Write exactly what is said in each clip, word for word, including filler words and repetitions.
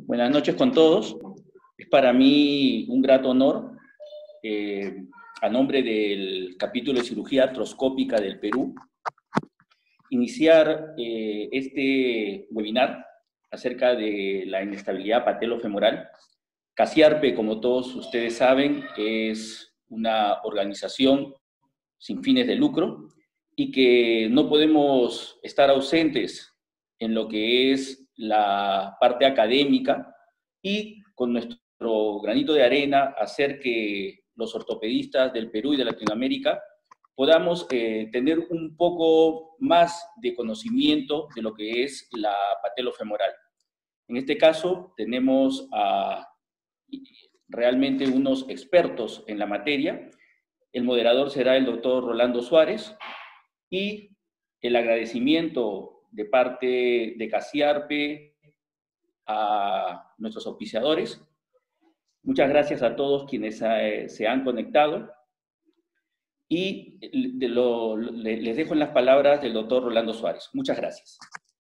Buenas noches con todos. Es para mí un grato honor, eh, a nombre del capítulo de cirugía artroscópica del Perú, iniciar eh, este webinar acerca de la inestabilidad patelofemoral. CASIARPE, como todos ustedes saben, es una organización sin fines de lucro y que no podemos estar ausentes en lo que es la parte académica y con nuestro granito de arena hacer que los ortopedistas del Perú y de Latinoamérica podamos eh, tener un poco más de conocimiento de lo que es la patelofemoral. En este caso tenemos a realmente unos expertos en la materia. El moderador será el doctor Rolando Suárez y el agradecimiento de parte de CASIARPE a nuestros auspiciadores. Muchas gracias a todos quienes eh, se han conectado y de lo, les dejo en las palabras del doctor Rolando Suárez. Muchas gracias.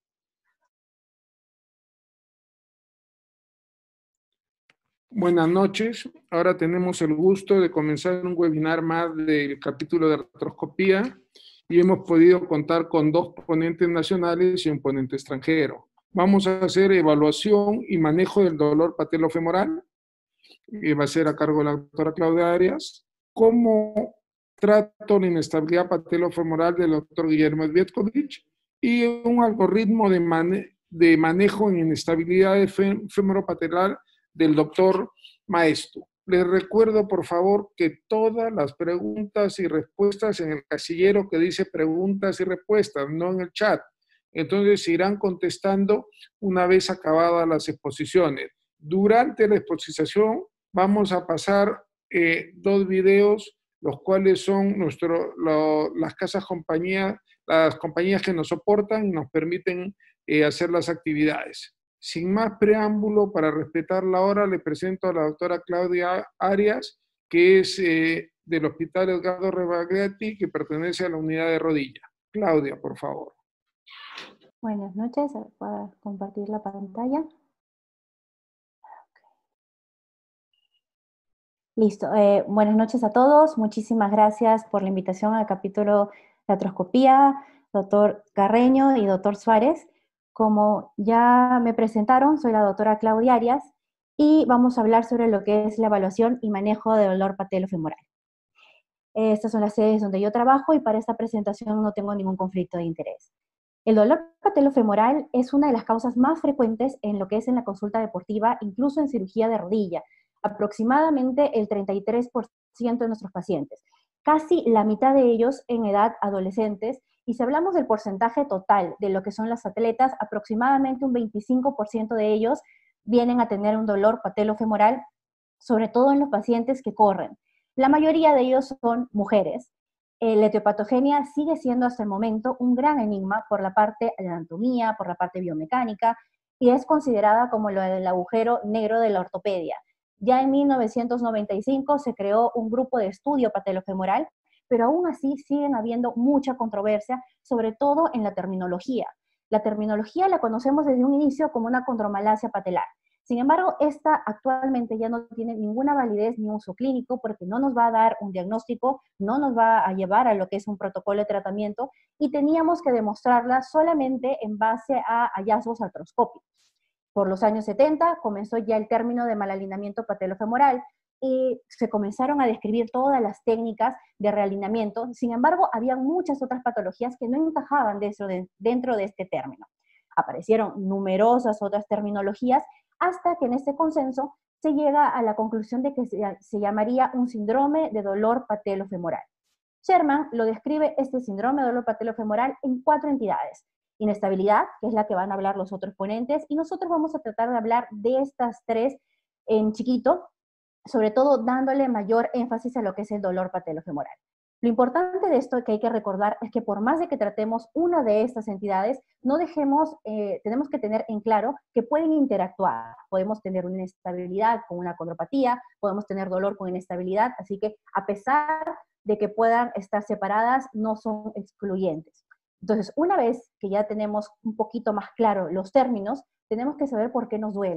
Buenas noches. Ahora tenemos el gusto de comenzar un webinar más del capítulo de artroscopía y hemos podido contar con dos ponentes nacionales y un ponente extranjero. Vamos a hacer evaluación y manejo del dolor patelofemoral, que va a ser a cargo de la doctora Claudia Arias. Cómo trato la inestabilidad patelofemoral del doctor Guillermo Svietkovich y un algoritmo de, mane de manejo en inestabilidad femoropatelar del doctor Maestro. Les recuerdo, por favor, que todas las preguntas y respuestas en el casillero que dice preguntas y respuestas, no en el chat. Entonces se irán contestando una vez acabadas las exposiciones. Durante la exposición vamos a pasar eh, dos videos, los cuales son nuestro, lo, las casas compañías, las compañías que nos soportan y nos permiten eh, hacer las actividades. Sin más preámbulo, para respetar la hora, le presento a la doctora Claudia Arias, que es eh, del Hospital Edgardo Rebagliati, que pertenece a la unidad de rodilla. Claudia, por favor. Buenas noches, voy a compartir la pantalla. Listo, eh, buenas noches a todos, muchísimas gracias por la invitación al capítulo de artroscopía, doctor Carreño y doctor Suárez. Como ya me presentaron, soy la doctora Claudia Arias y vamos a hablar sobre lo que es la evaluación y manejo de dolor patelofemoral. Estas son las sedes donde yo trabajo y para esta presentación no tengo ningún conflicto de interés. El dolor patelofemoral es una de las causas más frecuentes en lo que es en la consulta deportiva, incluso en cirugía de rodilla, aproximadamente el treinta y tres por ciento de nuestros pacientes, casi la mitad de ellos en edad adolescentes, y si hablamos del porcentaje total de lo que son los atletas, aproximadamente un veinticinco por ciento de ellos vienen a tener un dolor patelofemoral, sobre todo en los pacientes que corren. La mayoría de ellos son mujeres. Eh, la etiopatogenia sigue siendo hasta el momento un gran enigma por la parte de anatomía, por la parte biomecánica, y es considerada como lo del agujero negro de la ortopedia. Ya en mil novecientos noventa y cinco se creó un grupo de estudio patelofemoral, pero aún así siguen habiendo mucha controversia, sobre todo en la terminología. La terminología la conocemos desde un inicio como una condromalacia patelar. Sin embargo, esta actualmente ya no tiene ninguna validez ni uso clínico porque no nos va a dar un diagnóstico, no nos va a llevar a lo que es un protocolo de tratamiento y teníamos que demostrarla solamente en base a hallazgos artroscópicos. Por los años setenta comenzó ya el término de malalineamiento patelofemoral y se comenzaron a describir todas las técnicas de realineamiento. Sin embargo, había muchas otras patologías que no encajaban dentro de, dentro de este término. Aparecieron numerosas otras terminologías hasta que en este consenso se llega a la conclusión de que se, se llamaría un síndrome de dolor patelofemoral. Sherman lo describe este síndrome de dolor patelofemoral en cuatro entidades. Inestabilidad, que es la que van a hablar los otros ponentes, y nosotros vamos a tratar de hablar de estas tres en chiquito, sobre todo dándole mayor énfasis a lo que es el dolor patelofemoral. Lo importante de esto que hay que recordar es que por más de que tratemos una de estas entidades, no dejemos, eh, tenemos que tener en claro que pueden interactuar. Podemos tener una inestabilidad con una condropatía, podemos tener dolor con inestabilidad, así que a pesar de que puedan estar separadas, no son excluyentes. Entonces, una vez que ya tenemos un poquito más claro los términos, tenemos que saber por qué nos duele.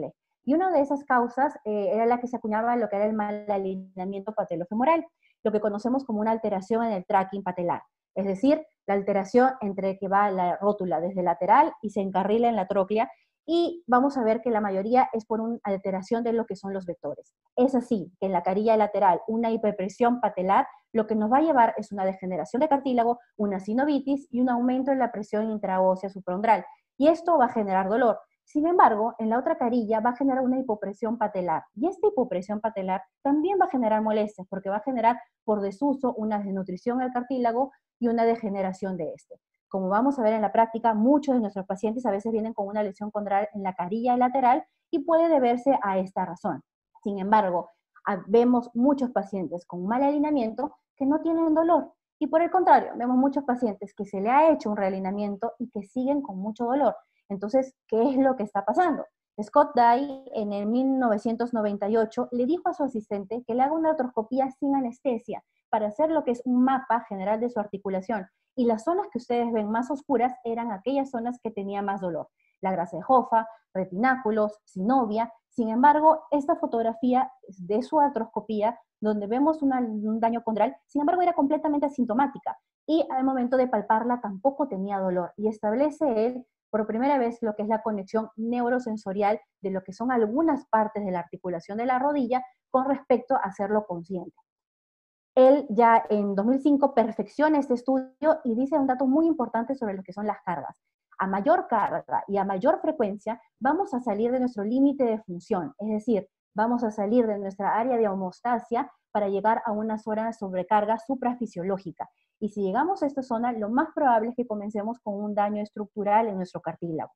Y una de esas causas eh, era la que se acuñaba lo que era el mal alineamiento patelofemoral, lo que conocemos como una alteración en el tracking patelar, es decir, la alteración entre que va la rótula desde lateral y se encarrila en la tróclea, y vamos a ver que la mayoría es por una alteración de lo que son los vectores. Es así que en la carilla lateral, una hiperpresión patelar, lo que nos va a llevar es una degeneración de cartílago, una sinovitis y un aumento en la presión intraósea supraumbral. Y esto va a generar dolor. Sin embargo, en la otra carilla va a generar una hipopresión patelar. Y esta hipopresión patelar también va a generar molestias, porque va a generar por desuso una desnutrición al cartílago y una degeneración de este. Como vamos a ver en la práctica, muchos de nuestros pacientes a veces vienen con una lesión condral en la carilla lateral y puede deberse a esta razón. Sin embargo, vemos muchos pacientes con mal alineamiento que no tienen dolor. Y por el contrario, vemos muchos pacientes que se le ha hecho un realineamiento y que siguen con mucho dolor. Entonces, ¿qué es lo que está pasando? Scott Dye, en el mil novecientos noventa y ocho, le dijo a su asistente que le haga una artroscopía sin anestesia para hacer lo que es un mapa general de su articulación. Y las zonas que ustedes ven más oscuras eran aquellas zonas que tenían más dolor. La grasa de Hoffa, retináculos, sinovia. Sin embargo, esta fotografía de su artroscopía, donde vemos una, un daño condral, sin embargo, era completamente asintomática. Y al momento de palparla tampoco tenía dolor. Y establece él por primera vez lo que es la conexión neurosensorial de lo que son algunas partes de la articulación de la rodilla con respecto a hacerlo consciente. Él ya en dos mil cinco perfecciona este estudio y dice un dato muy importante sobre lo que son las cargas. A mayor carga y a mayor frecuencia vamos a salir de nuestro límite de función, es decir, vamos a salir de nuestra área de homeostasia para llegar a una zona de sobrecarga suprafisiológica. Y si llegamos a esta zona, lo más probable es que comencemos con un daño estructural en nuestro cartílago.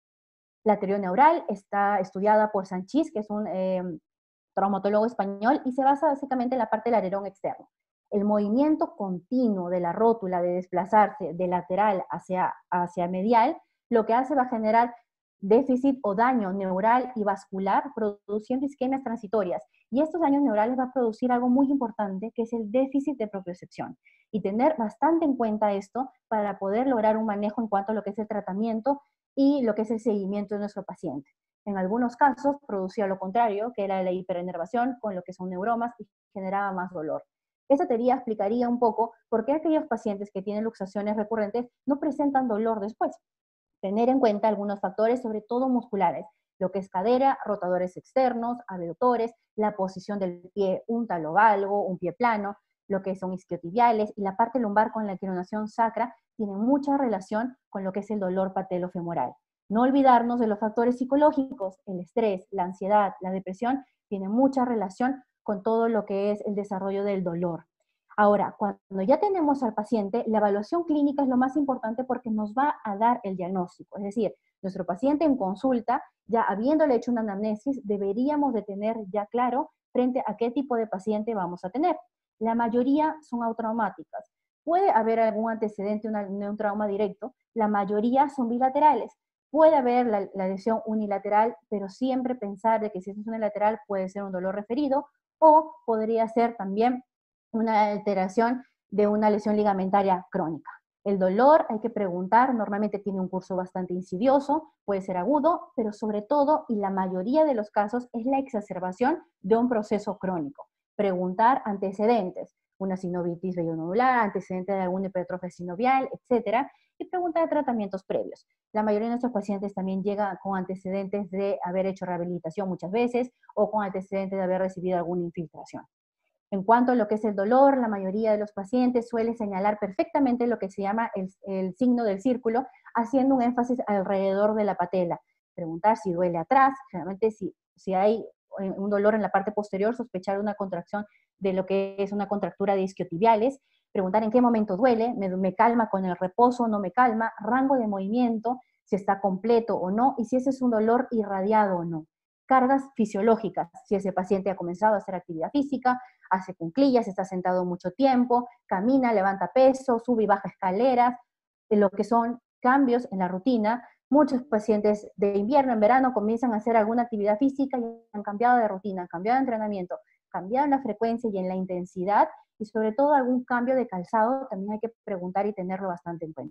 La teoría neural está estudiada por Sanchís, que es un eh, traumatólogo español, y se basa básicamente en la parte del alerón externo. El movimiento continuo de la rótula de desplazarse de lateral hacia, hacia medial, lo que hace va a generar déficit o daño neural y vascular, produciendo isquemias transitorias. Y estos daños neurales va a producir algo muy importante, que es el déficit de propiocepción. Y tener bastante en cuenta esto para poder lograr un manejo en cuanto a lo que es el tratamiento y lo que es el seguimiento de nuestro paciente. En algunos casos producía lo contrario, que era la hiperenervación con lo que son neuromas y generaba más dolor. Esta teoría explicaría un poco por qué aquellos pacientes que tienen luxaciones recurrentes no presentan dolor después. Tener en cuenta algunos factores, sobre todo musculares, lo que es cadera, rotadores externos, abductores, la posición del pie, un talovalgo, un pie plano, lo que son isquiotibiales, y la parte lumbar con la inclinación sacra tiene mucha relación con lo que es el dolor patelofemoral. No olvidarnos de los factores psicológicos, el estrés, la ansiedad, la depresión, tienen mucha relación con todo lo que es el desarrollo del dolor. Ahora, cuando ya tenemos al paciente, la evaluación clínica es lo más importante porque nos va a dar el diagnóstico. Es decir, nuestro paciente en consulta, ya habiéndole hecho una anamnesis, deberíamos de tener ya claro frente a qué tipo de paciente vamos a tener. La mayoría son autraumáticas. Puede haber algún antecedente de un trauma directo, la mayoría son bilaterales. Puede haber la, la lesión unilateral, pero siempre pensar de que si es unilateral puede ser un dolor referido o podría ser también una alteración de una lesión ligamentaria crónica. El dolor, hay que preguntar, normalmente tiene un curso bastante insidioso, puede ser agudo, pero sobre todo, y la mayoría de los casos, es la exacerbación de un proceso crónico. Preguntar antecedentes, una sinovitis vellonodular, antecedente de alguna hipertrofia sinovial, etcétera, y preguntar de tratamientos previos. La mayoría de nuestros pacientes también llegan con antecedentes de haber hecho rehabilitación muchas veces o con antecedentes de haber recibido alguna infiltración. En cuanto a lo que es el dolor, la mayoría de los pacientes suele señalar perfectamente lo que se llama el, el signo del círculo, haciendo un énfasis alrededor de la patela. Preguntar si duele atrás, generalmente si, si hay un dolor en la parte posterior, sospechar una contracción de lo que es una contractura de isquiotibiales. Preguntar en qué momento duele, me, me calma con el reposo, no me calma, rango de movimiento, si está completo o no, y si ese es un dolor irradiado o no. Cargas fisiológicas, si ese paciente ha comenzado a hacer actividad física, hace cuclillas, está sentado mucho tiempo, camina, levanta peso, sube y baja escaleras, lo que son cambios en la rutina. Muchos pacientes de invierno en verano comienzan a hacer alguna actividad física y han cambiado de rutina, han cambiado de entrenamiento, cambiado en la frecuencia y en la intensidad, y sobre todo algún cambio de calzado también hay que preguntar y tenerlo bastante en cuenta.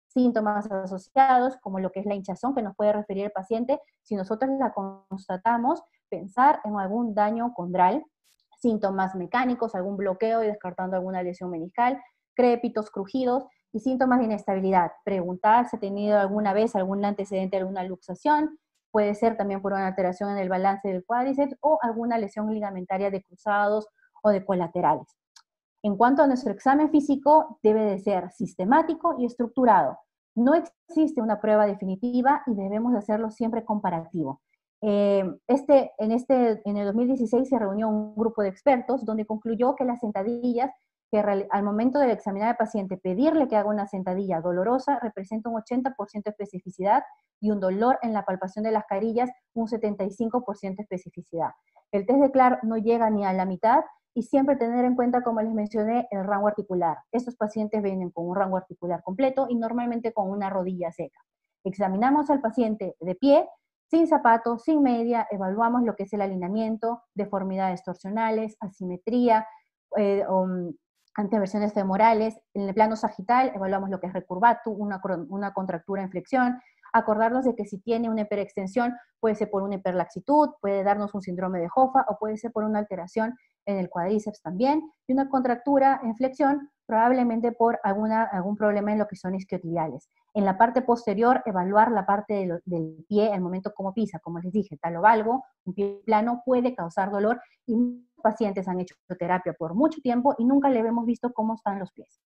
síntomas asociados, como lo que es la hinchazón que nos puede referir el paciente. Si nosotros la constatamos, pensar en algún daño condral, síntomas mecánicos, algún bloqueo y descartando alguna lesión meniscal, crépitos, crujidos y síntomas de inestabilidad. Preguntar si ha tenido alguna vez algún antecedente de alguna luxación, puede ser también por una alteración en el balance del cuádriceps o alguna lesión ligamentaria de cruzados o de colaterales. En cuanto a nuestro examen físico, debe de ser sistemático y estructurado. No existe una prueba definitiva y debemos de hacerlo siempre comparativo. Eh, este, en, este, en el dos mil dieciséis se reunió un grupo de expertos donde concluyó que las sentadillas, que al momento de examinar al paciente, pedirle que haga una sentadilla dolorosa, representa un ochenta por ciento de especificidad y un dolor en la palpación de las carillas, un setenta y cinco por ciento de especificidad. El test de Clark no llega ni a la mitad y siempre tener en cuenta, como les mencioné, el rango articular. Estos pacientes vienen con un rango articular completo y normalmente con una rodilla seca. Examinamos al paciente de pie, sin zapatos, sin media, evaluamos lo que es el alineamiento, deformidades torsionales, asimetría, eh, um, anteversiones femorales. En el plano sagital evaluamos lo que es recurvatum, una, una contractura en flexión, acordarnos de que si tiene una hiperextensión puede ser por una hiperlaxitud, puede darnos un síndrome de Hoffa o puede ser por una alteración en el cuádriceps también, y una contractura en flexión probablemente por alguna, algún problema en lo que son isquiotibiales. En la parte posterior, evaluar la parte del, del pie, el momento como pisa, como les dije, talovalgo, un pie plano puede causar dolor y muchos pacientes han hecho terapia por mucho tiempo y nunca le hemos visto cómo están los pies.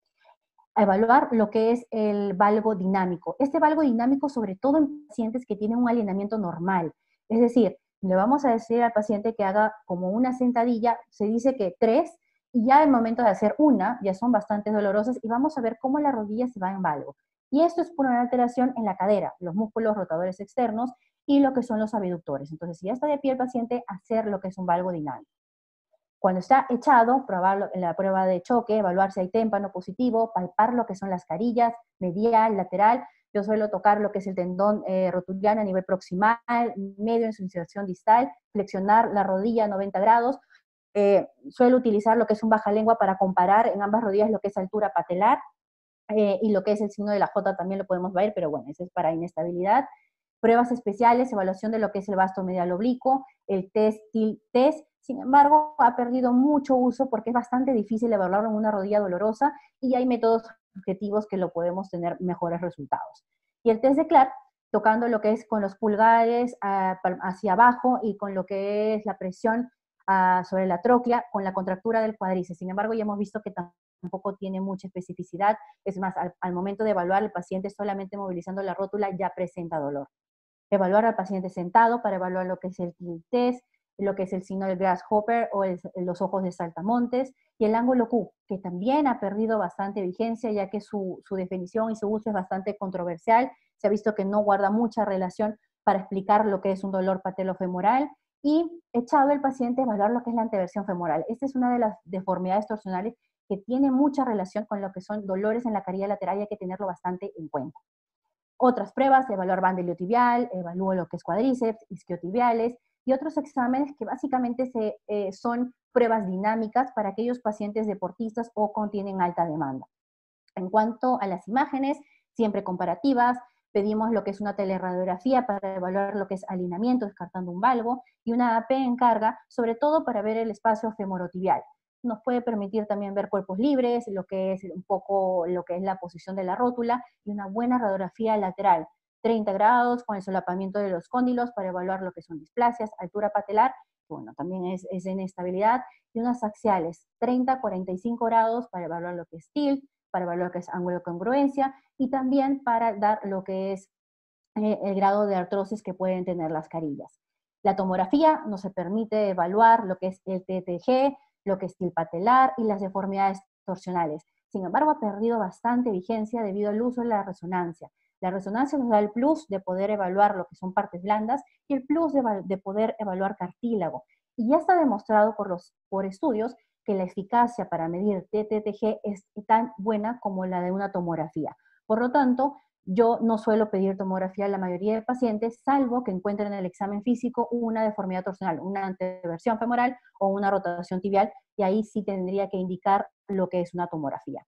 A evaluar lo que es el valgo dinámico. Este valgo dinámico, sobre todo en pacientes que tienen un alineamiento normal, es decir, le vamos a decir al paciente que haga como una sentadilla, se dice que tres, y ya el momento de hacer una, ya son bastante dolorosas, y vamos a ver cómo la rodilla se va en valgo. Y esto es por una alteración en la cadera, los músculos rotadores externos y lo que son los abductores. Entonces, si ya está de pie el paciente, hacer lo que es un valgo dinámico. Cuando está echado, probarlo en la prueba de choque, evaluar si hay témpano positivo, palpar lo que son las carillas, medial, lateral. Yo suelo tocar lo que es el tendón eh, rotuliano a nivel proximal, medio en su inserción distal, flexionar la rodilla a noventa grados. Eh, suelo utilizar lo que es un baja lengua para comparar en ambas rodillas lo que es altura patelar eh, y lo que es el signo de la J también lo podemos ver, pero bueno, ese es para inestabilidad. Pruebas especiales, evaluación de lo que es el vasto medial oblicuo, el test tilt test. Sin embargo, ha perdido mucho uso porque es bastante difícil evaluarlo en una rodilla dolorosa y hay métodos objetivos que lo podemos tener mejores resultados. Y el test de Clark, tocando lo que es con los pulgares uh, hacia abajo y con lo que es la presión uh, sobre la tróclea, con la contractura del cuádriceps. Sin embargo, ya hemos visto que tampoco tiene mucha especificidad. Es más, al, al momento de evaluar al paciente solamente movilizando la rótula ya presenta dolor. Evaluar al paciente sentado para evaluar lo que es el tilt test, lo que es el signo del grasshopper o el, los ojos de saltamontes, y el ángulo Q, que también ha perdido bastante vigencia, ya que su, su definición y su uso es bastante controversial. Se ha visto que no guarda mucha relación para explicar lo que es un dolor patelofemoral, y echado el paciente, evaluar lo que es la anteversión femoral. Esta es una de las deformidades torsionales que tiene mucha relación con lo que son dolores en la carilla lateral y hay que tenerlo bastante en cuenta. Otras pruebas, evaluar banda iliotibial, evalúo lo que es cuádriceps, isquiotibiales, y otros exámenes que básicamente se, eh, son pruebas dinámicas para aquellos pacientes deportistas o contienen alta demanda. En cuanto a las imágenes, siempre comparativas, pedimos lo que es una teleradiografía para evaluar lo que es alineamiento, descartando un valgo, y una A P en carga, sobre todo para ver el espacio femorotibial. Nos puede permitir también ver cuerpos libres, lo que es un poco lo que es la posición de la rótula, y una buena radiografía lateral, treinta grados con el solapamiento de los cóndilos para evaluar lo que son displasias, altura patelar, que bueno, también es, es de inestabilidad, y unas axiales, treinta a cuarenta y cinco grados para evaluar lo que es tilt, para evaluar lo que es ángulo de congruencia, y también para dar lo que es eh, el grado de artrosis que pueden tener las carillas. La tomografía nos permite evaluar lo que es el T T G, lo que es tilt patelar y las deformidades torsionales. Sin embargo, ha perdido bastante vigencia debido al uso de la resonancia. La resonancia nos da el plus de poder evaluar lo que son partes blandas y el plus de, de poder evaluar cartílago. Y ya está demostrado por, los, por estudios que la eficacia para medir T T G es tan buena como la de una tomografía. Por lo tanto, yo no suelo pedir tomografía a la mayoría de pacientes, salvo que encuentren en el examen físico una deformidad torsional, una anteversión femoral o una rotación tibial, y ahí sí tendría que indicar lo que es una tomografía.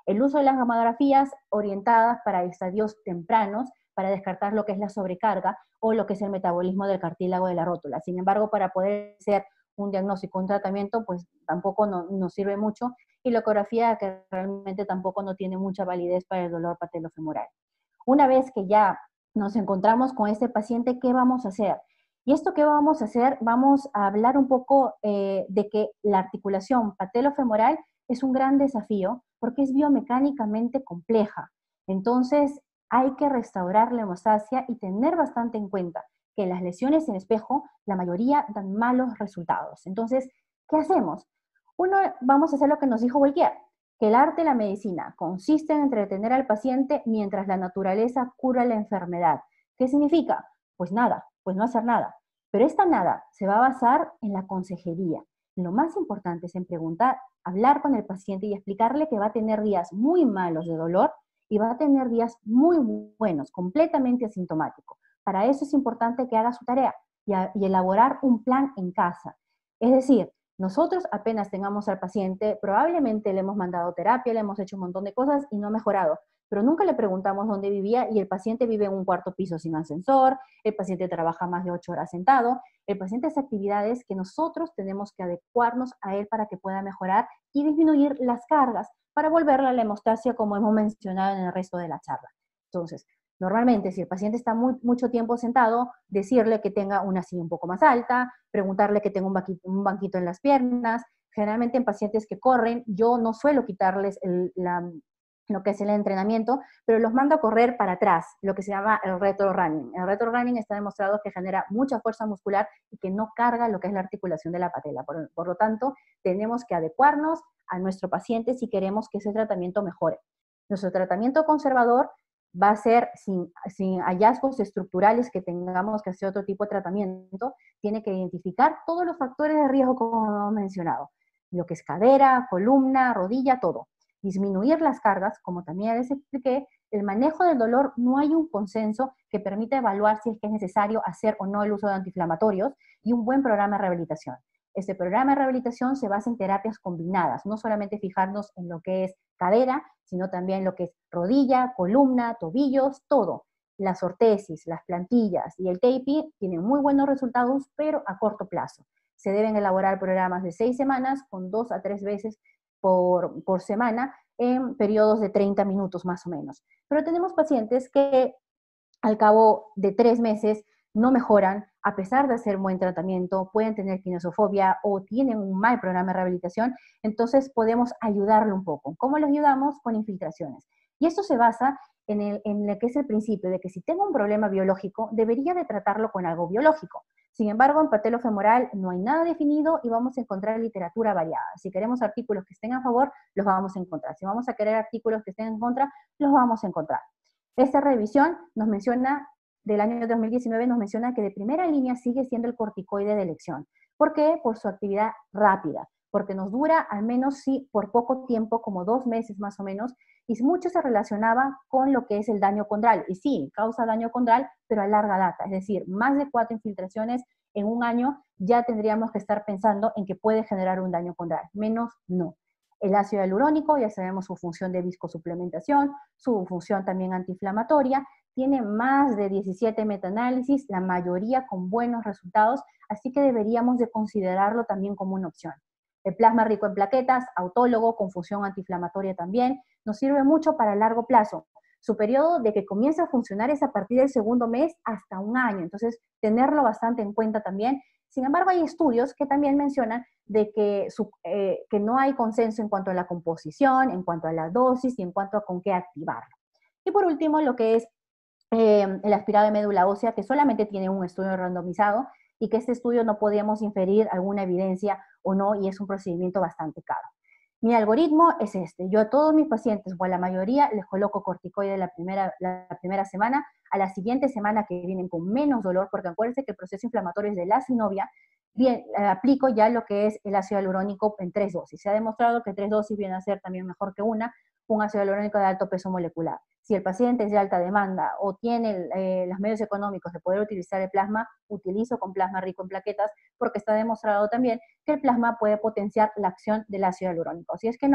El uso de las gamografías orientadas para estadios tempranos, para descartar lo que es la sobrecarga o lo que es el metabolismo del cartílago de la rótula. Sin embargo, para poder hacer un diagnóstico, un tratamiento, pues tampoco no, nos sirve mucho, y la ecografía que realmente tampoco no tiene mucha validez para el dolor patelofemoral. Una vez que ya nos encontramos con este paciente, ¿qué vamos a hacer? Y esto que vamos a hacer, vamos a hablar un poco eh, de que la articulación patelofemoral es un gran desafío porque es biomecánicamente compleja. Entonces, hay que restaurar la hemostasia y tener bastante en cuenta que las lesiones en espejo, la mayoría dan malos resultados. Entonces, ¿qué hacemos? Uno, vamos a hacer lo que nos dijo Walquier, que el arte de la medicina consiste en entretener al paciente mientras la naturaleza cura la enfermedad. ¿Qué significa? Pues nada, pues no hacer nada. Pero esta nada se va a basar en la consejería. Lo más importante es en preguntar, hablar con el paciente y explicarle que va a tener días muy malos de dolor y va a tener días muy buenos, completamente asintomáticos. Para eso es importante que haga su tarea y, a, y elaborar un plan en casa. Es decir, nosotros apenas tengamos al paciente, probablemente le hemos mandado terapia, le hemos hecho un montón de cosas y no ha mejorado, pero nunca le preguntamos dónde vivía y el paciente vive en un cuarto piso sin ascensor, el paciente trabaja más de ocho horas sentado, el paciente hace actividades que nosotros tenemos que adecuarnos a él para que pueda mejorar y disminuir las cargas para volverla a la hemostasia como hemos mencionado en el resto de la charla. Entonces, normalmente, si el paciente está muy, mucho tiempo sentado, decirle que tenga una silla un poco más alta, preguntarle que tenga un banquito, un banquito en las piernas. Generalmente en pacientes que corren, yo no suelo quitarles el, la, lo que es el entrenamiento, pero los mando a correr para atrás, lo que se llama el retro running. El retro running está demostrado que genera mucha fuerza muscular y que no carga lo que es la articulación de la patela. Por, por lo tanto, tenemos que adecuarnos a nuestro paciente si queremos que ese tratamiento mejore. Nuestro tratamiento conservador va a ser sin, sin hallazgos estructurales que tengamos que hacer otro tipo de tratamiento, tiene que identificar todos los factores de riesgo como hemos mencionado, lo que es cadera, columna, rodilla, todo. Disminuir las cargas, como también les expliqué, el manejo del dolor, no hay un consenso que permita evaluar si es que es necesario hacer o no el uso de antiinflamatorios y un buen programa de rehabilitación. Este programa de rehabilitación se basa en terapias combinadas, no solamente fijarnos en lo que es cadera, sino también lo que es rodilla, columna, tobillos, todo. Las ortesis, las plantillas y el taping tienen muy buenos resultados, pero a corto plazo. Se deben elaborar programas de seis semanas con dos a tres veces por, por semana en periodos de treinta minutos más o menos. Pero tenemos pacientes que al cabo de tres meses no mejoran, a pesar de hacer buen tratamiento, pueden tener kinesiofobia o tienen un mal programa de rehabilitación, entonces podemos ayudarlo un poco. ¿Cómo lo ayudamos? Con infiltraciones. Y esto se basa en el, en el que es el principio de que si tengo un problema biológico, debería de tratarlo con algo biológico. Sin embargo, en patelofemoral no hay nada definido y vamos a encontrar literatura variada. Si queremos artículos que estén a favor, los vamos a encontrar. Si vamos a querer artículos que estén en contra, los vamos a encontrar. Esta revisión nos menciona, del año dos mil diecinueve, nos menciona que de primera línea sigue siendo el corticoide de elección. ¿Por qué? Por su actividad rápida, porque nos dura al menos sí, por poco tiempo, como dos meses más o menos, y mucho se relacionaba con lo que es el daño condral. Y sí, causa daño condral, pero a larga data, es decir, más de cuatro infiltraciones en un año ya tendríamos que estar pensando en que puede generar un daño condral, menos no. El ácido hialurónico, ya sabemos su función de viscosuplementación, su función también antiinflamatoria, tiene más de diecisiete metaanálisis, la mayoría con buenos resultados, así que deberíamos de considerarlo también como una opción. El plasma rico en plaquetas, autólogo, con función antiinflamatoria también, nos sirve mucho para largo plazo. Su periodo de que comienza a funcionar es a partir del segundo mes hasta un año, entonces tenerlo bastante en cuenta también. Sin embargo, hay estudios que también mencionan de que, su, eh, que no hay consenso en cuanto a la composición, en cuanto a la dosis y en cuanto a con qué activarlo. Y por último, lo que es eh, el aspirado de médula ósea, que solamente tiene un estudio randomizado y que este estudio no podíamos inferir alguna evidencia o no, y es un procedimiento bastante caro. Mi algoritmo es este. Yo a todos mis pacientes, o a la mayoría, les coloco corticoide la primera, la primera semana. A la siguiente semana que vienen con menos dolor, porque acuérdense que el proceso inflamatorio es de la synovia, bien, eh, aplico ya lo que es el ácido hialurónico en tres dosis. Se ha demostrado que tres dosis viene a ser también mejor que una, un ácido hialurónico de alto peso molecular. Si el paciente es de alta demanda o tiene eh, los medios económicos de poder utilizar el plasma, utilizo con plasma rico en plaquetas, porque está demostrado también que el plasma puede potenciar la acción del ácido hialurónico. Si es que no,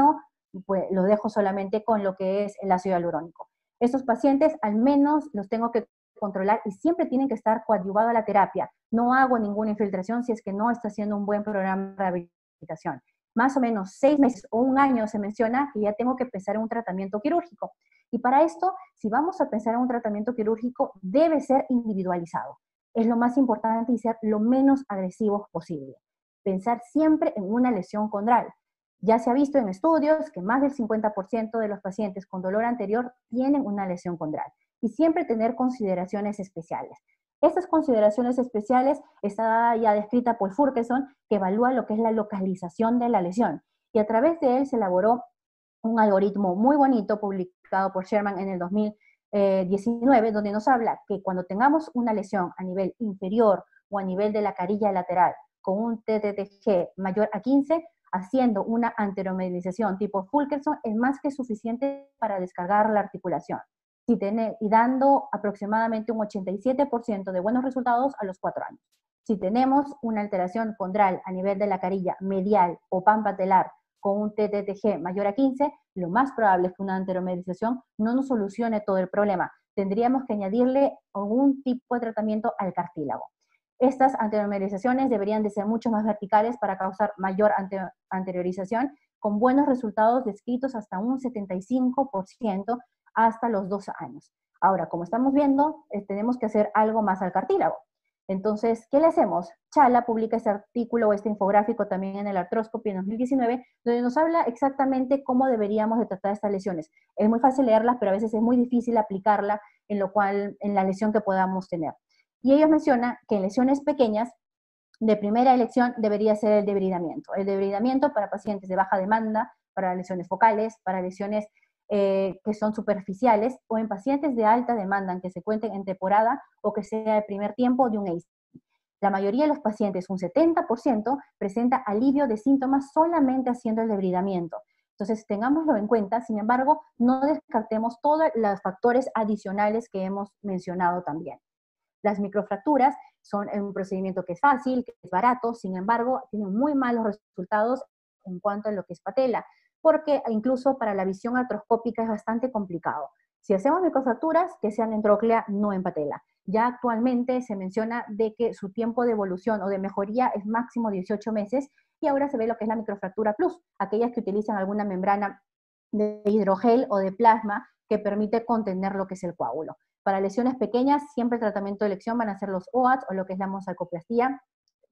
pues los dejo solamente con lo que es el ácido hialurónico. Estos pacientes al menos los tengo que controlar y siempre tienen que estar coadyuvados a la terapia. No hago ninguna infiltración si es que no está haciendo un buen programa de rehabilitación. Más o menos seis meses o un año se menciona que ya tengo que pensar en un tratamiento quirúrgico. Y para esto, si vamos a pensar en un tratamiento quirúrgico, debe ser individualizado. Es lo más importante y ser lo menos agresivos posible. Pensar siempre en una lesión condral. Ya se ha visto en estudios que más del cincuenta por ciento de los pacientes con dolor anterior tienen una lesión condral. Y siempre tener consideraciones especiales. Estas consideraciones especiales está ya descrita por Furkeson, que evalúa lo que es la localización de la lesión. Y a través de él se elaboró un algoritmo muy bonito publicado por Sherman en el dos mil diecinueve, donde nos habla que cuando tengamos una lesión a nivel inferior o a nivel de la carilla lateral con un T T T G mayor a quince, haciendo una anteromedialización tipo Fulkerson es más que suficiente para descargar la articulación. Si tiene, y dando aproximadamente un ochenta y siete por ciento de buenos resultados a los cuatro años. Si tenemos una alteración condral a nivel de la carilla medial o panpatelar con un T T T G mayor a quince, lo más probable es que una anteromedialización no nos solucione todo el problema. Tendríamos que añadirle algún tipo de tratamiento al cartílago. Estas anteromedializaciones deberían de ser mucho más verticales para causar mayor anteriorización, con buenos resultados descritos hasta un setenta y cinco por ciento hasta los dos años. Ahora, como estamos viendo, eh, tenemos que hacer algo más al cartílago. Entonces, ¿qué le hacemos? Chala publica este artículo o este infográfico también en el Arthroscopy en dos mil diecinueve, donde nos habla exactamente cómo deberíamos de tratar estas lesiones. Es muy fácil leerlas, pero a veces es muy difícil aplicarla en, lo cual, en la lesión que podamos tener. Y ellos mencionan que en lesiones pequeñas, de primera elección debería ser el debridamiento. El debridamiento para pacientes de baja demanda, para lesiones focales, para lesiones eh, que son superficiales, o en pacientes de alta demanda, en que se cuenten en temporada o que sea el primer tiempo de un A C E. La mayoría de los pacientes, un setenta por ciento, presenta alivio de síntomas solamente haciendo el debridamiento. Entonces, tengámoslo en cuenta, sin embargo, no descartemos todos los factores adicionales que hemos mencionado también. Las microfracturas son un procedimiento que es fácil, que es barato, sin embargo, tienen muy malos resultados en cuanto a lo que es patela, porque incluso para la visión artroscópica es bastante complicado. Si hacemos microfracturas, que sean en tróclea, no en patela. Ya actualmente se menciona de que su tiempo de evolución o de mejoría es máximo dieciocho meses, y ahora se ve lo que es la microfractura plus, aquellas que utilizan alguna membrana de hidrogel o de plasma que permite contener lo que es el coágulo. Para lesiones pequeñas, siempre el tratamiento de elección van a ser los O A T o lo que es la mosaicoplastía.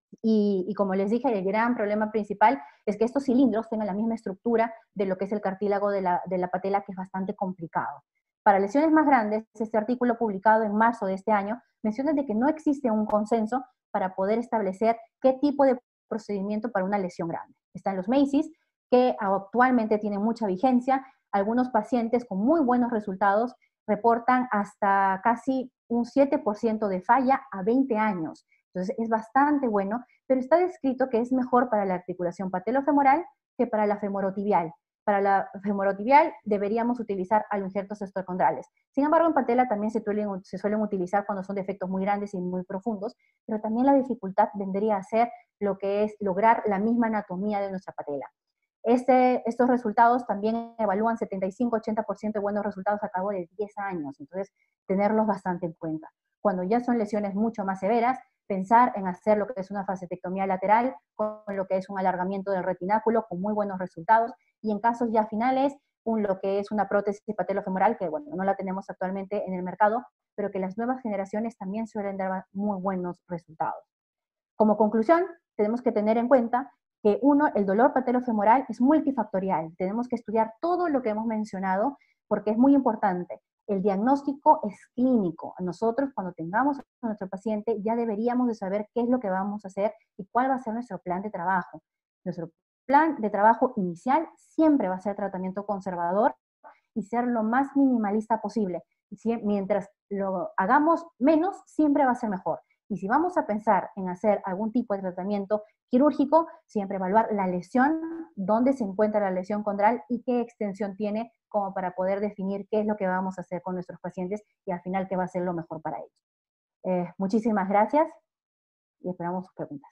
Y, y como les dije, el gran problema principal es que estos cilindros tengan la misma estructura de lo que es el cartílago de la, de la patela, que es bastante complicado. Para lesiones más grandes, este artículo publicado en marzo de este año menciona de que no existe un consenso para poder establecer qué tipo de procedimiento para una lesión grande. Están los MACIs, que actualmente tienen mucha vigencia. Algunos pacientes con muy buenos resultados reportan hasta casi un siete por ciento de falla a veinte años. Entonces es bastante bueno, pero está descrito que es mejor para la articulación patelofemoral que para la femorotibial. Para la femorotibial deberíamos utilizar aloinjertos estocondrales. Sin embargo, en patela también se suelen, se suelen utilizar cuando son defectos muy grandes y muy profundos, pero también la dificultad vendría a ser lo que es lograr la misma anatomía de nuestra patela. Este, estos resultados también evalúan setenta y cinco a ochenta por ciento de buenos resultados a cabo de diez años, entonces tenerlos bastante en cuenta. Cuando ya son lesiones mucho más severas, pensar en hacer lo que es una facetectomía lateral, con lo que es un alargamiento del retináculo con muy buenos resultados, y en casos ya finales, un, lo que es una prótesis patelofemoral, que bueno, no la tenemos actualmente en el mercado, pero que las nuevas generaciones también suelen dar muy buenos resultados. Como conclusión, tenemos que tener en cuenta que uno, el dolor patelofemoral es multifactorial. Tenemos que estudiar todo lo que hemos mencionado porque es muy importante. El diagnóstico es clínico. Nosotros, cuando tengamos a nuestro paciente, ya deberíamos de saber qué es lo que vamos a hacer y cuál va a ser nuestro plan de trabajo. Nuestro plan de trabajo inicial siempre va a ser tratamiento conservador y ser lo más minimalista posible. Y mientras lo hagamos menos, siempre va a ser mejor. Y si vamos a pensar en hacer algún tipo de tratamiento quirúrgico, siempre evaluar la lesión, dónde se encuentra la lesión condral y qué extensión tiene, como para poder definir qué es lo que vamos a hacer con nuestros pacientes y al final qué va a ser lo mejor para ellos. Eh, muchísimas gracias y esperamos sus preguntas.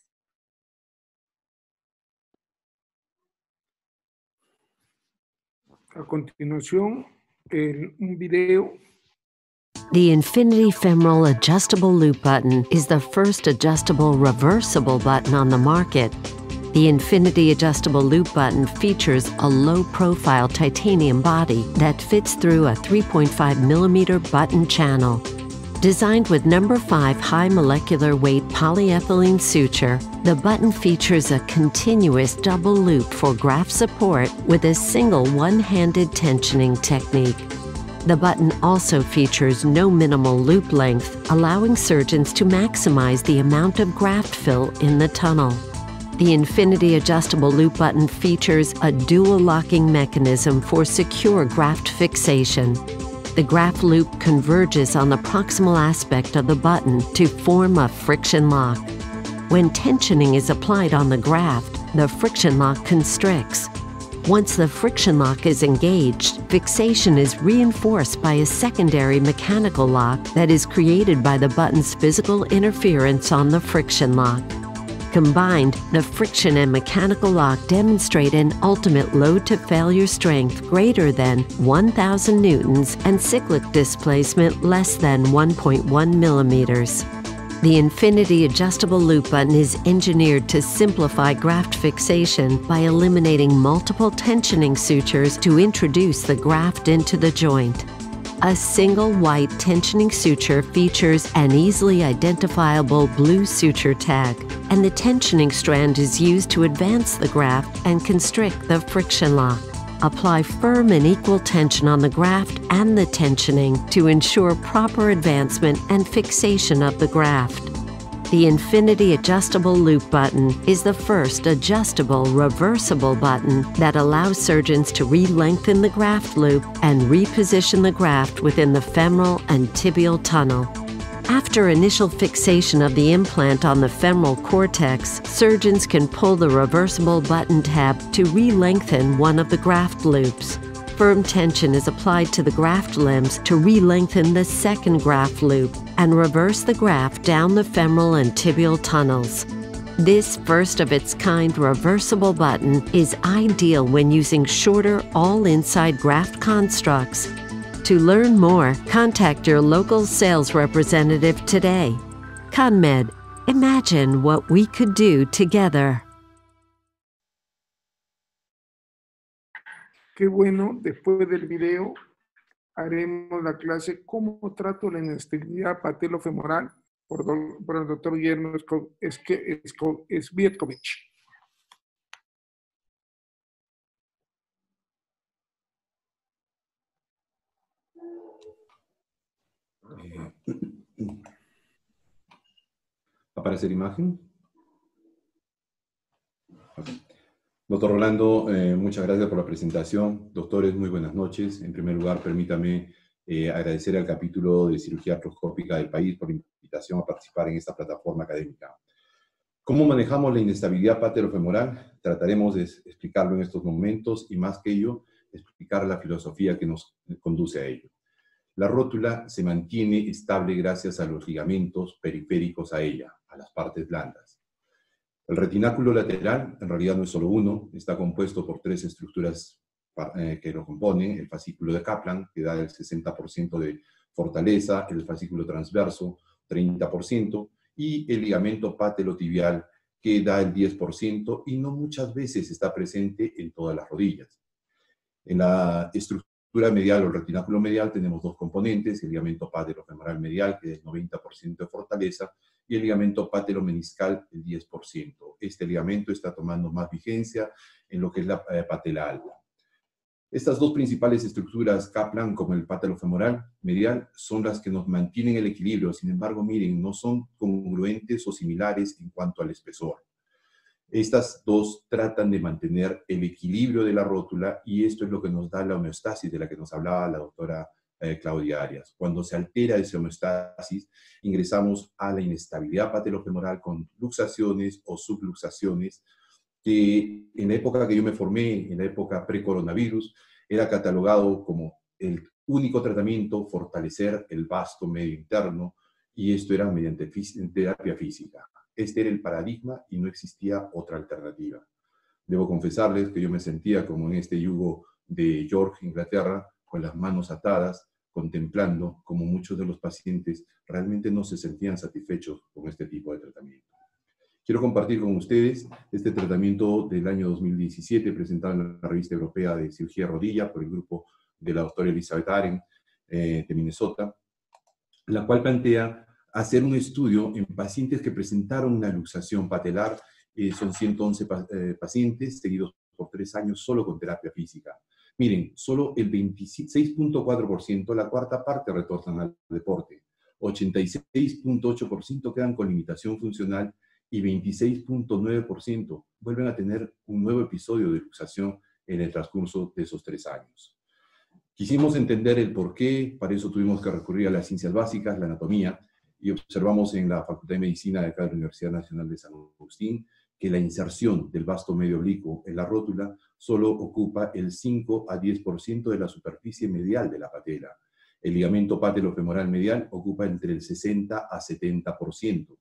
A continuación, el, un video. The Infinity Femoral Adjustable Loop Button is the first adjustable reversible button on the market. The Infinity Adjustable Loop Button features a low-profile titanium body that fits through a three point five millimeter button channel. Designed with number five high molecular weight polyethylene suture, the button features a continuous double loop for graft support with a single one-handed tensioning technique. The button also features no minimal loop length, allowing surgeons to maximize the amount of graft fill in the tunnel. The Infinity Adjustable Loop Button features a dual locking mechanism for secure graft fixation. The graft loop converges on the proximal aspect of the button to form a friction lock. When tensioning is applied on the graft, the friction lock constricts. Once the friction lock is engaged, fixation is reinforced by a secondary mechanical lock that is created by the button's physical interference on the friction lock. Combined, the friction and mechanical lock demonstrate an ultimate load-to-failure strength greater than one thousand newtons and cyclic displacement less than one point one millimeters. The Infinity Adjustable Loop Button is engineered to simplify graft fixation by eliminating multiple tensioning sutures to introduce the graft into the joint. A single white tensioning suture features an easily identifiable blue suture tag, and the tensioning strand is used to advance the graft and constrict the friction lock. Apply firm and equal tension on the graft and the tensioning to ensure proper advancement and fixation of the graft. The Infinity Adjustable Loop Button is the first adjustable reversible button that allows surgeons to re-lengthen the graft loop and reposition the graft within the femoral and tibial tunnel. After initial fixation of the implant on the femoral cortex, surgeons can pull the reversible button tab to re-lengthen one of the graft loops. Firm tension is applied to the graft limbs to re-lengthen the second graft loop and reverse the graft down the femoral and tibial tunnels. This first-of-its-kind reversible button is ideal when using shorter all-inside graft constructs. To learn more, contact your local sales representative today. CONMED, imagine what we could do together. Qué bueno, después del video haremos la clase ¿Cómo trato la inestabilidad patelofemoral? Por, do, por el doctor Guillermo Svietkovich. ¿Va a aparecer imagen? Okay. Doctor Rolando, eh, muchas gracias por la presentación. Doctores, muy buenas noches. En primer lugar, permítame eh, agradecer al capítulo de cirugía artroscópica del país por la invitación a participar en esta plataforma académica. ¿Cómo manejamos la inestabilidad patelofemoral? Trataremos de explicarlo en estos momentos y, más que ello, explicar la filosofía que nos conduce a ello. La rótula se mantiene estable gracias a los ligamentos periféricos a ella, a las partes blandas. El retináculo lateral, en realidad no es solo uno, está compuesto por tres estructuras eh, que lo componen: el fascículo de Kaplan, que da el sesenta por ciento de fortaleza, el fascículo transverso, treinta por ciento, y el ligamento patelotibial, que da el diez por ciento, y no muchas veces está presente en todas las rodillas. En la estructura medial o el retináculo medial tenemos dos componentes: el ligamento patelofemoral medial, que es el noventa por ciento de fortaleza, y el ligamento patelomeniscal, el diez por ciento. Este ligamento está tomando más vigencia en lo que es la eh, patela alta. Estas dos principales estructuras, Kaplan como el patelofemoral medial, son las que nos mantienen el equilibrio. Sin embargo, miren, no son congruentes o similares en cuanto al espesor. Estas dos tratan de mantener el equilibrio de la rótula, y esto es lo que nos da la homeostasis de la que nos hablaba la doctora eh, Claudia Arias. Cuando se altera esa homeostasis, ingresamos a la inestabilidad patelofemoral con luxaciones o subluxaciones, que en la época que yo me formé, en la época pre-coronavirus, era catalogado como el único tratamiento, fortalecer el vasto medio interno, y esto era mediante terapia física. Este era el paradigma y no existía otra alternativa. Debo confesarles que yo me sentía como en este yugo de York, Inglaterra, con las manos atadas, contemplando cómo muchos de los pacientes realmente no se sentían satisfechos con este tipo de tratamiento. Quiero compartir con ustedes este tratamiento del año dos mil diecisiete, presentado en la Revista Europea de Cirugía de Rodilla por el grupo de la doctora Elizabeth Aren eh, de Minnesota, la cual plantea hacer un estudio en pacientes que presentaron una luxación patelar. Eh, son ciento once pa eh, pacientes seguidos por tres años solo con terapia física. Miren, solo el veintiséis punto cuatro por ciento, la cuarta parte, retornan al deporte. ochenta y seis punto ocho por ciento quedan con limitación funcional y veintiséis punto nueve por ciento vuelven a tener un nuevo episodio de luxación en el transcurso de esos tres años. Quisimos entender el por qué, para eso tuvimos que recurrir a las ciencias básicas, la anatomía, y observamos en la Facultad de Medicina de acá de la Universidad Nacional de San Agustín que la inserción del vasto medio oblicuo en la rótula solo ocupa el cinco a diez por ciento de la superficie medial de la patela. El ligamento patelofemoral medial ocupa entre el sesenta a setenta por ciento.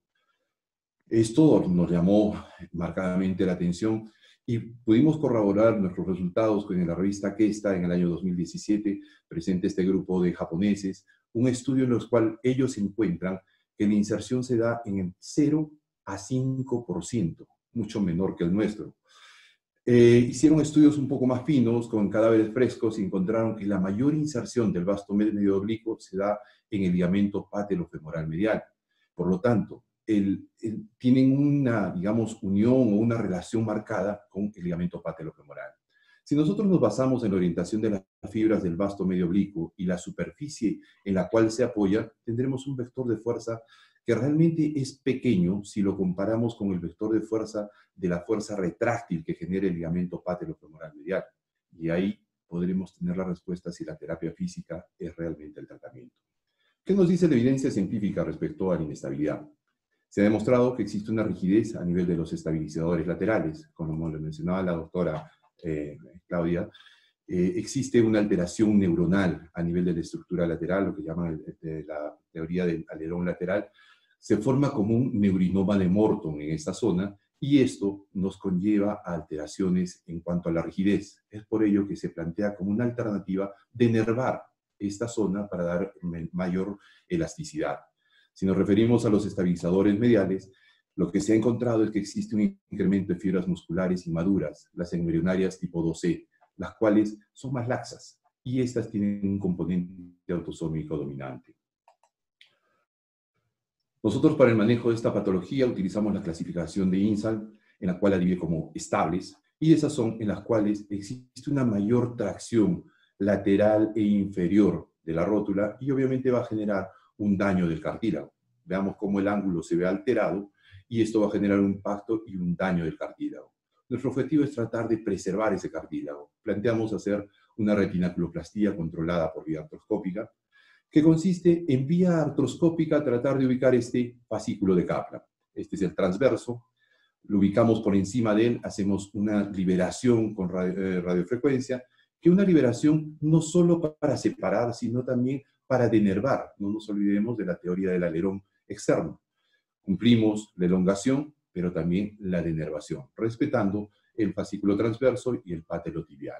Esto nos llamó marcadamente la atención y pudimos corroborar nuestros resultados con la revista Kesta en el año dos mil diecisiete, presenta este grupo de japoneses, un estudio en el cual ellos encuentran que la inserción se da en el cero a cinco por ciento, mucho menor que el nuestro. Eh, hicieron estudios un poco más finos con cadáveres frescos y encontraron que la mayor inserción del vasto medio oblicuo se da en el ligamento patelofemoral medial. Por lo tanto, el, el, tienen una, digamos, unión o una relación marcada con el ligamento patelofemoral. Si nosotros nos basamos en la orientación de las fibras del vasto medio oblicuo y la superficie en la cual se apoya, tendremos un vector de fuerza que realmente es pequeño si lo comparamos con el vector de fuerza de la fuerza retráctil que genera el ligamento patelofemoral medial. Y ahí podremos tener la respuesta si la terapia física es realmente el tratamiento. ¿Qué nos dice la evidencia científica respecto a la inestabilidad? Se ha demostrado que existe una rigidez a nivel de los estabilizadores laterales, como lo mencionaba la doctora eh, Claudia. Eh, existe una alteración neuronal a nivel de la estructura lateral, lo que llaman eh, la teoría del alerón lateral. Se forma como un neurinoma de Morton en esta zona y esto nos conlleva a alteraciones en cuanto a la rigidez. Es por ello que se plantea como una alternativa denervar esta zona para dar mayor elasticidad. Si nos referimos a los estabilizadores mediales, lo que se ha encontrado es que existe un incremento de fibras musculares inmaduras, las embrionarias tipo dos C, las cuales son más laxas y estas tienen un componente autosómico dominante. Nosotros para el manejo de esta patología utilizamos la clasificación de INSAL, en la cual la divide como estables, y esas son en las cuales existe una mayor tracción lateral e inferior de la rótula y obviamente va a generar un daño del cartílago. Veamos cómo el ángulo se ve alterado y esto va a generar un impacto y un daño del cartílago. Nuestro objetivo es tratar de preservar ese cartílago. Planteamos hacer una retinaculoplastía controlada por vía artroscópica, que consiste en vía artroscópica tratar de ubicar este fascículo de Kaplan. Este es el transverso, lo ubicamos por encima de él, hacemos una liberación con radio, eh, radiofrecuencia, que una liberación no solo para separar, sino también para denervar. No nos olvidemos de la teoría del alerón externo. Cumplimos la elongación, pero también la denervación, respetando el fascículo transverso y el patelotibial.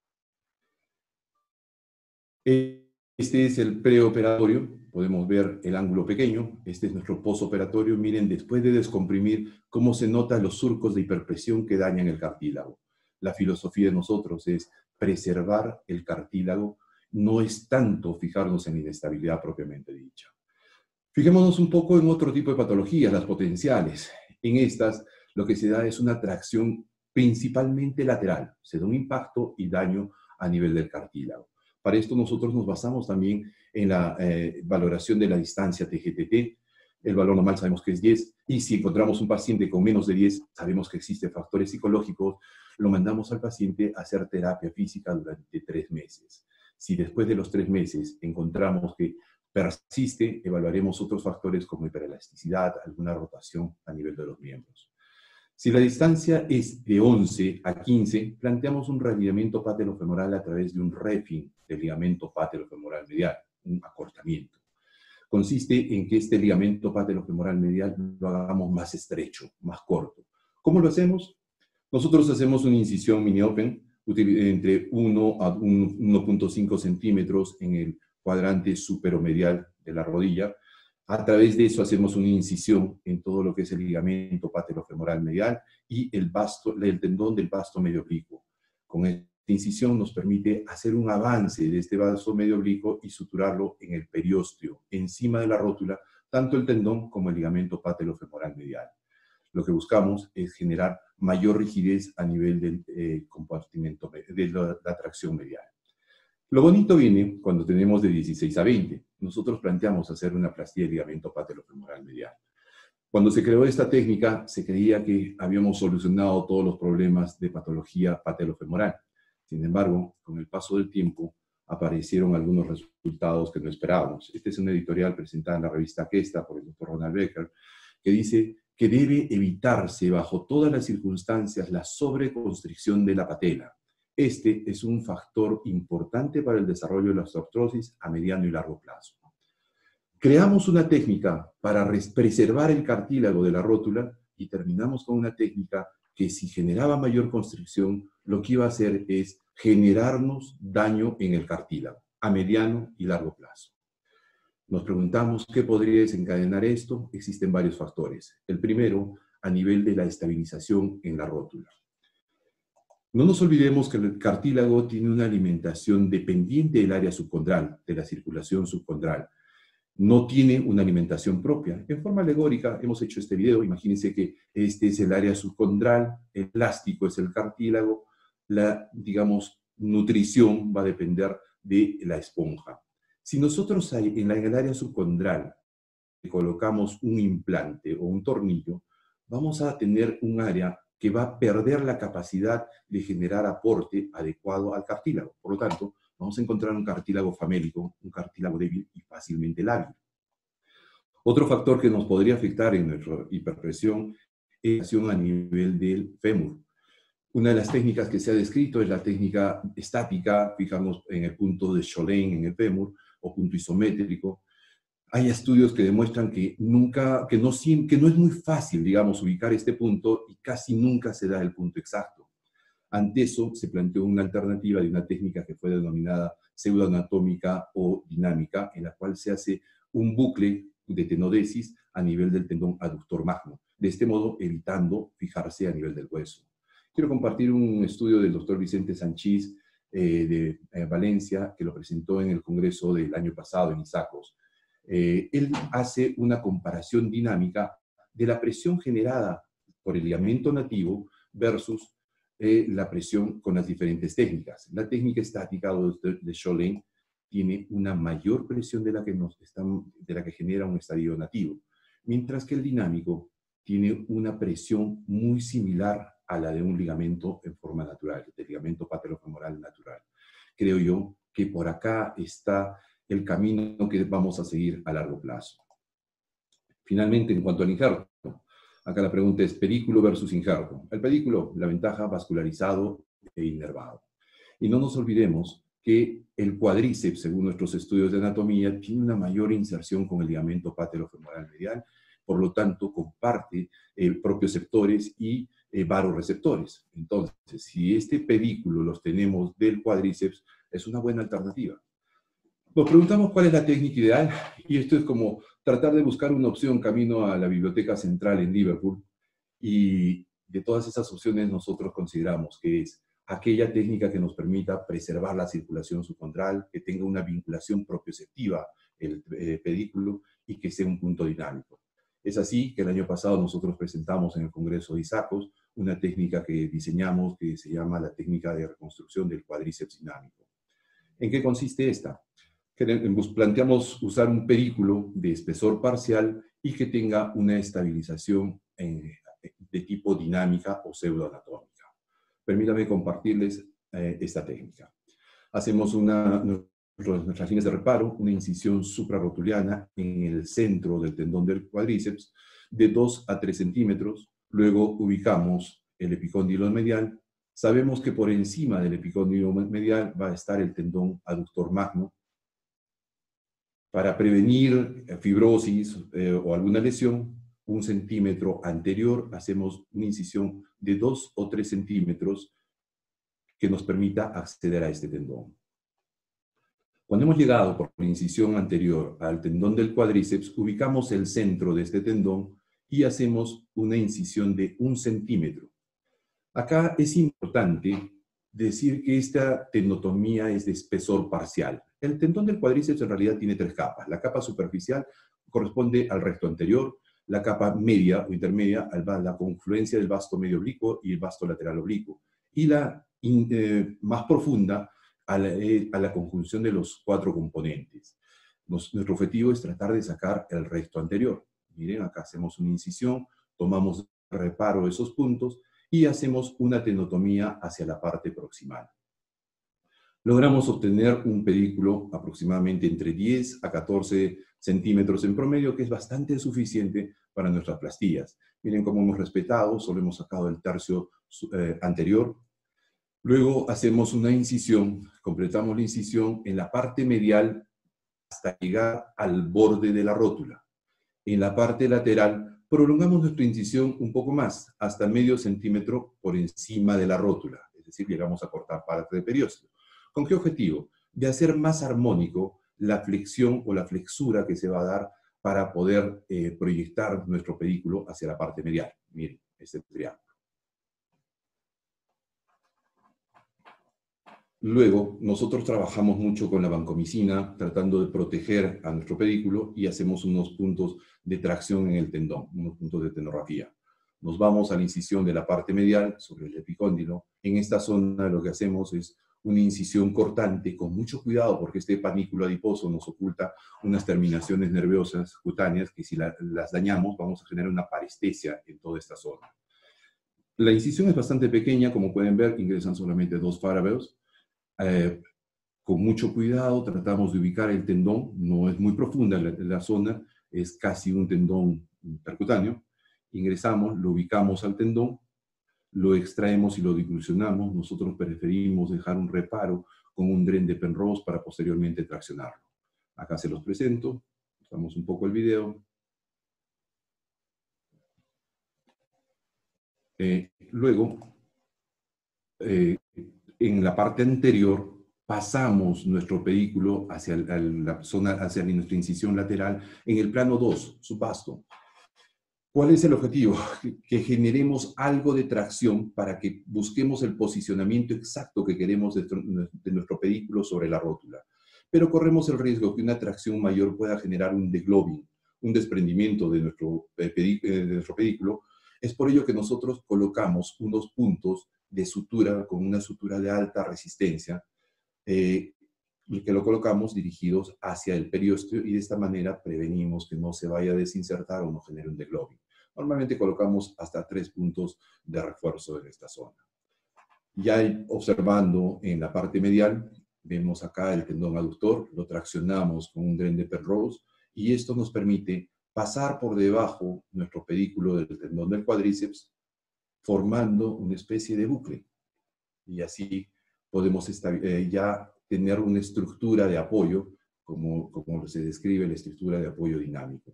Este es el preoperatorio, podemos ver el ángulo pequeño, este es nuestro posoperatorio. Miren, después de descomprimir, cómo se notan los surcos de hiperpresión que dañan el cartílago. La filosofía de nosotros es preservar el cartílago, no es tanto fijarnos en la inestabilidad propiamente dicha. Fijémonos un poco en otro tipo de patologías, las potenciales. En estas, lo que se da es una tracción principalmente lateral, se da un impacto y daño a nivel del cartílago. Para esto nosotros nos basamos también en la eh, valoración de la distancia T G T T. El valor normal sabemos que es diez, y si encontramos un paciente con menos de diez, sabemos que existen factores psicológicos, lo mandamos al paciente a hacer terapia física durante tres meses. Si después de los tres meses encontramos que persiste, evaluaremos otros factores como hiperelasticidad, alguna rotación a nivel de los miembros. Si la distancia es de once a quince, planteamos un realineamiento patelofemoral a través de un refing del ligamento patelofemoral medial, un acortamiento. Consiste en que este ligamento patelofemoral medial lo hagamos más estrecho, más corto. ¿Cómo lo hacemos? Nosotros hacemos una incisión mini-open, entre uno a uno punto cinco centímetros en el cuadrante superomedial de la rodilla. A través de eso hacemos una incisión en todo lo que es el ligamento patelofemoral medial y el, vasto, el tendón del vasto medio oblicuo. Con esta incisión nos permite hacer un avance de este vasto medio oblicuo y suturarlo en el periósteo, encima de la rótula, tanto el tendón como el ligamento patelofemoral medial. Lo que buscamos es generar mayor rigidez a nivel del eh, compartimento, de la, la tracción medial. Lo bonito viene cuando tenemos de dieciséis a veinte. Nosotros planteamos hacer una plastía de ligamento patelofemoral medial. Cuando se creó esta técnica, se creía que habíamos solucionado todos los problemas de patología patelofemoral. Sin embargo, con el paso del tiempo, aparecieron algunos resultados que no esperábamos. Este es un editorial presentado en la revista Questa por el doctor Ronald Becker, que dice que debe evitarse bajo todas las circunstancias la sobreconstricción de la patela. Este es un factor importante para el desarrollo de la osteoartrosis a mediano y largo plazo. Creamos una técnica para preservar el cartílago de la rótula y terminamos con una técnica que, si generaba mayor constricción, lo que iba a hacer es generarnos daño en el cartílago a mediano y largo plazo. Nos preguntamos qué podría desencadenar esto. Existen varios factores. El primero, a nivel de la estabilización en la rótula. No nos olvidemos que el cartílago tiene una alimentación dependiente del área subcondral, de la circulación subcondral. No tiene una alimentación propia. En forma alegórica hemos hecho este video. Imagínense que este es el área subcondral, el plástico es el cartílago, la, digamos, nutrición va a depender de la esponja. Si nosotros en, la, en el área subcondral colocamos un implante o un tornillo, vamos a tener un área que va a perder la capacidad de generar aporte adecuado al cartílago. Por lo tanto, vamos a encontrar un cartílago famélico, un cartílago débil y fácilmente lábil. Otro factor que nos podría afectar en nuestra hiperpresión es la a nivel del fémur. Una de las técnicas que se ha descrito es la técnica estática, fijamos en el punto de Cholin en el fémur, o punto isométrico. Hay estudios que demuestran que, nunca, que, no, que no es muy fácil, digamos, ubicar este punto y casi nunca se da el punto exacto. Ante eso, se planteó una alternativa de una técnica que fue denominada pseudoanatómica o dinámica, en la cual se hace un bucle de tenodesis a nivel del tendón aductor magno, de este modo evitando fijarse a nivel del hueso. Quiero compartir un estudio del doctor Vicente Sanchís eh, de eh, Valencia, que lo presentó en el congreso del año pasado en ISACOS. Eh, él hace una comparación dinámica de la presión generada por el ligamento nativo versus eh, la presión con las diferentes técnicas. La técnica estática de, de Cholin tiene una mayor presión de la, que nos están, de la que genera un estadio nativo, mientras que el dinámico tiene una presión muy similar a la de un ligamento en forma natural, del ligamento patelofemoral natural. Creo yo que por acá está el camino que vamos a seguir a largo plazo. Finalmente, en cuanto al injerto, acá la pregunta es pedículo versus injerto. El pedículo, la ventaja, vascularizado e inervado. Y no nos olvidemos que el cuádriceps, según nuestros estudios de anatomía, tiene una mayor inserción con el ligamento patelofemoral medial, por lo tanto, comparte eh, propioceptores y eh, varoreceptores. Entonces, si este pedículo los tenemos del cuádriceps, es una buena alternativa. Nos preguntamos cuál es la técnica ideal, y esto es como tratar de buscar una opción camino a la Biblioteca Central en Liverpool, y de todas esas opciones nosotros consideramos que es aquella técnica que nos permita preservar la circulación subcondral, que tenga una vinculación propioceptiva el eh, pedículo y que sea un punto dinámico. Es así que el año pasado nosotros presentamos en el Congreso de ISACOS una técnica que diseñamos que se llama la técnica de reconstrucción del cuádriceps dinámico. ¿En qué consiste esta? Planteamos usar un pedículo de espesor parcial y que tenga una estabilización de tipo dinámica o pseudoanatómica. Permítanme compartirles eh, esta técnica. Hacemos una, nuestras líneas de reparo, una incisión suprarrotuliana en el centro del tendón del cuádriceps de dos a tres centímetros. Luego ubicamos el epicóndilo medial. Sabemos que por encima del epicóndilo medial va a estar el tendón aductor magno. Para prevenir fibrosis eh, o alguna lesión, un centímetro anterior hacemos una incisión de dos o tres centímetros que nos permita acceder a este tendón. Cuando hemos llegado por la incisión anterior al tendón del cuádriceps, ubicamos el centro de este tendón y hacemos una incisión de un centímetro. Acá es importante decir que esta tenotomía es de espesor parcial. El tendón del cuádriceps en realidad tiene tres capas. La capa superficial corresponde al recto anterior, la capa media o intermedia a la confluencia del vasto medio oblicuo y el vasto lateral oblicuo, y la in, eh, más profunda a la, eh, a la conjunción de los cuatro componentes. Nos, nuestro objetivo es tratar de sacar el recto anterior. Miren, acá hacemos una incisión, tomamos reparo de esos puntos y hacemos una tenotomía hacia la parte proximal. Logramos obtener un pedículo aproximadamente entre diez a catorce centímetros en promedio, que es bastante suficiente para nuestras plastillas. Miren cómo hemos respetado, solo hemos sacado el tercio eh, anterior. Luego hacemos una incisión, completamos la incisión en la parte medial hasta llegar al borde de la rótula. En la parte lateral prolongamos nuestra incisión un poco más, hasta medio centímetro por encima de la rótula, es decir, llegamos a cortar parte de periósteo. ¿Con qué objetivo? De hacer más armónico la flexión o la flexura que se va a dar para poder eh, proyectar nuestro pedículo hacia la parte medial. Miren, este triángulo. Luego, nosotros trabajamos mucho con la vancomicina, tratando de proteger a nuestro pedículo y hacemos unos puntos de tracción en el tendón, unos puntos de tenorrafía. Nos vamos a la incisión de la parte medial sobre el epicóndilo. En esta zona lo que hacemos es una incisión cortante con mucho cuidado porque este panículo adiposo nos oculta unas terminaciones nerviosas cutáneas que si la, las dañamos vamos a generar una parestesia en toda esta zona. La incisión es bastante pequeña, como pueden ver, ingresan solamente dos farabeos. Eh, con mucho cuidado tratamos de ubicar el tendón, no es muy profunda la, la zona, es casi un tendón percutáneo. Ingresamos, lo ubicamos al tendón, lo extraemos y lo diclusionamos. Nosotros preferimos dejar un reparo con un dren de Penrose para posteriormente traccionarlo. Acá se los presento, usamos un poco el video. Eh, luego, eh, en la parte anterior, pasamos nuestro pedículo hacia la zona, hacia nuestra incisión lateral en el plano dos, subvasto. ¿Cuál es el objetivo? Que generemos algo de tracción para que busquemos el posicionamiento exacto que queremos de, de nuestro pedículo sobre la rótula. Pero corremos el riesgo que una tracción mayor pueda generar un degloving, un desprendimiento de nuestro, de nuestro pedículo. Es por ello que nosotros colocamos unos puntos de sutura con una sutura de alta resistencia, eh, y que lo colocamos dirigidos hacia el periósteo y de esta manera prevenimos que no se vaya a desinsertar o no genere un degloving. Normalmente colocamos hasta tres puntos de refuerzo en esta zona. Ya observando en la parte medial, vemos acá el tendón aductor, lo traccionamos con un dren de Penrose y esto nos permite pasar por debajo nuestro pedículo del tendón del cuádriceps, formando una especie de bucle. Y así podemos eh, ya tener una estructura de apoyo, como, como se describe la estructura de apoyo dinámico.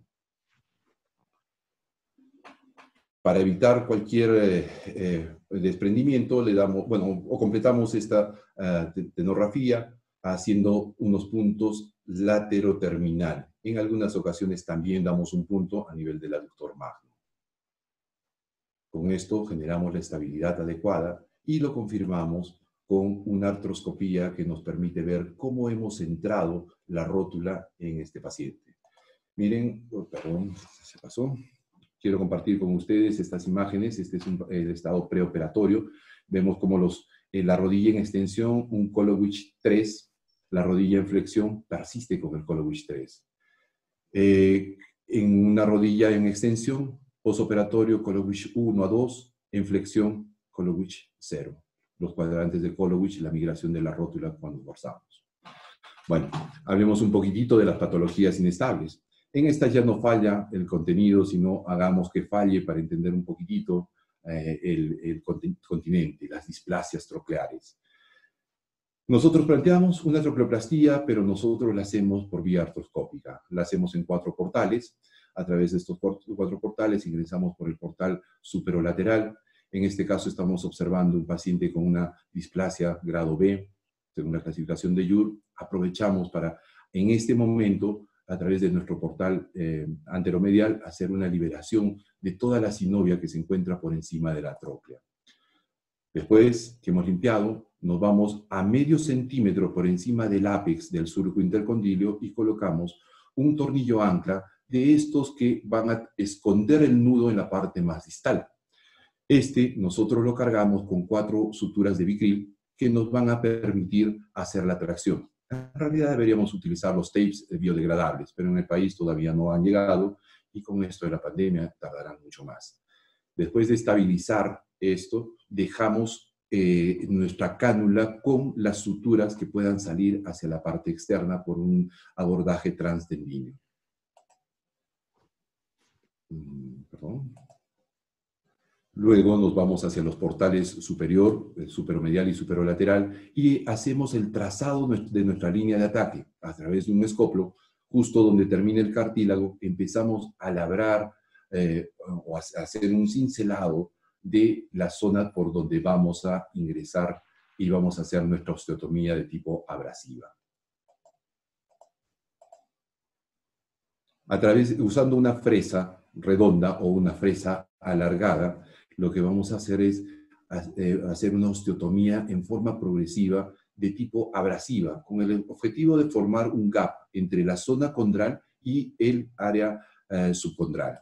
Para evitar cualquier eh, eh, desprendimiento, le damos, bueno, o completamos esta uh, tenorrafía haciendo unos puntos lateroterminal. En algunas ocasiones también damos un punto a nivel del aductor magno. Con esto generamos la estabilidad adecuada y lo confirmamos con una artroscopía que nos permite ver cómo hemos centrado la rótula en este paciente. Miren, oh, perdón, se pasó. Quiero compartir con ustedes estas imágenes. Este es un, el estado preoperatorio. Vemos como los, eh, la rodilla en extensión, un Kolowicz tres, la rodilla en flexión persiste con el Kolowicz tres. Eh, en una rodilla en extensión, posoperatorio Kolowicz uno a dos, en flexión Kolowicz cero. Los cuadrantes de Kolowicz y la migración de la rótula cuando forzamos. Bueno, hablemos un poquitito de las patologías inestables. En esta ya no falla el contenido, sino hagamos que falle para entender un poquitito eh, el, el continente, las displasias trocleares. Nosotros planteamos una trocleoplastía, pero nosotros la hacemos por vía artroscópica. La hacemos en cuatro portales. A través de estos cuatro portales ingresamos por el portal superolateral. En este caso estamos observando un paciente con una displasia grado B, según la clasificación de U R. Aprovechamos para, en este momento, a través de nuestro portal eh, anteromedial, hacer una liberación de toda la sinovia que se encuentra por encima de la tróclea. Después que hemos limpiado, nos vamos a medio centímetro por encima del ápex del surco intercondilio y colocamos un tornillo ancla de estos que van a esconder el nudo en la parte más distal. Este nosotros lo cargamos con cuatro suturas de bicril que nos van a permitir hacer la tracción. En realidad deberíamos utilizar los tapes biodegradables, pero en el país todavía no han llegado y con esto de la pandemia tardarán mucho más. Después de estabilizar esto, dejamos eh, nuestra cánula con las suturas que puedan salir hacia la parte externa por un abordaje transtendíneo. Perdón. Luego nos vamos hacia los portales superior, superomedial y superolateral y hacemos el trazado de nuestra línea de ataque a través de un escoplo. Justo donde termina el cartílago, empezamos a labrar eh, o a hacer un cincelado de la zona por donde vamos a ingresar y vamos a hacer nuestra osteotomía de tipo abrasiva. A través, usando una fresa redonda o una fresa alargada, lo que vamos a hacer es hacer una osteotomía en forma progresiva de tipo abrasiva, con el objetivo de formar un gap entre la zona condral y el área eh, subcondral.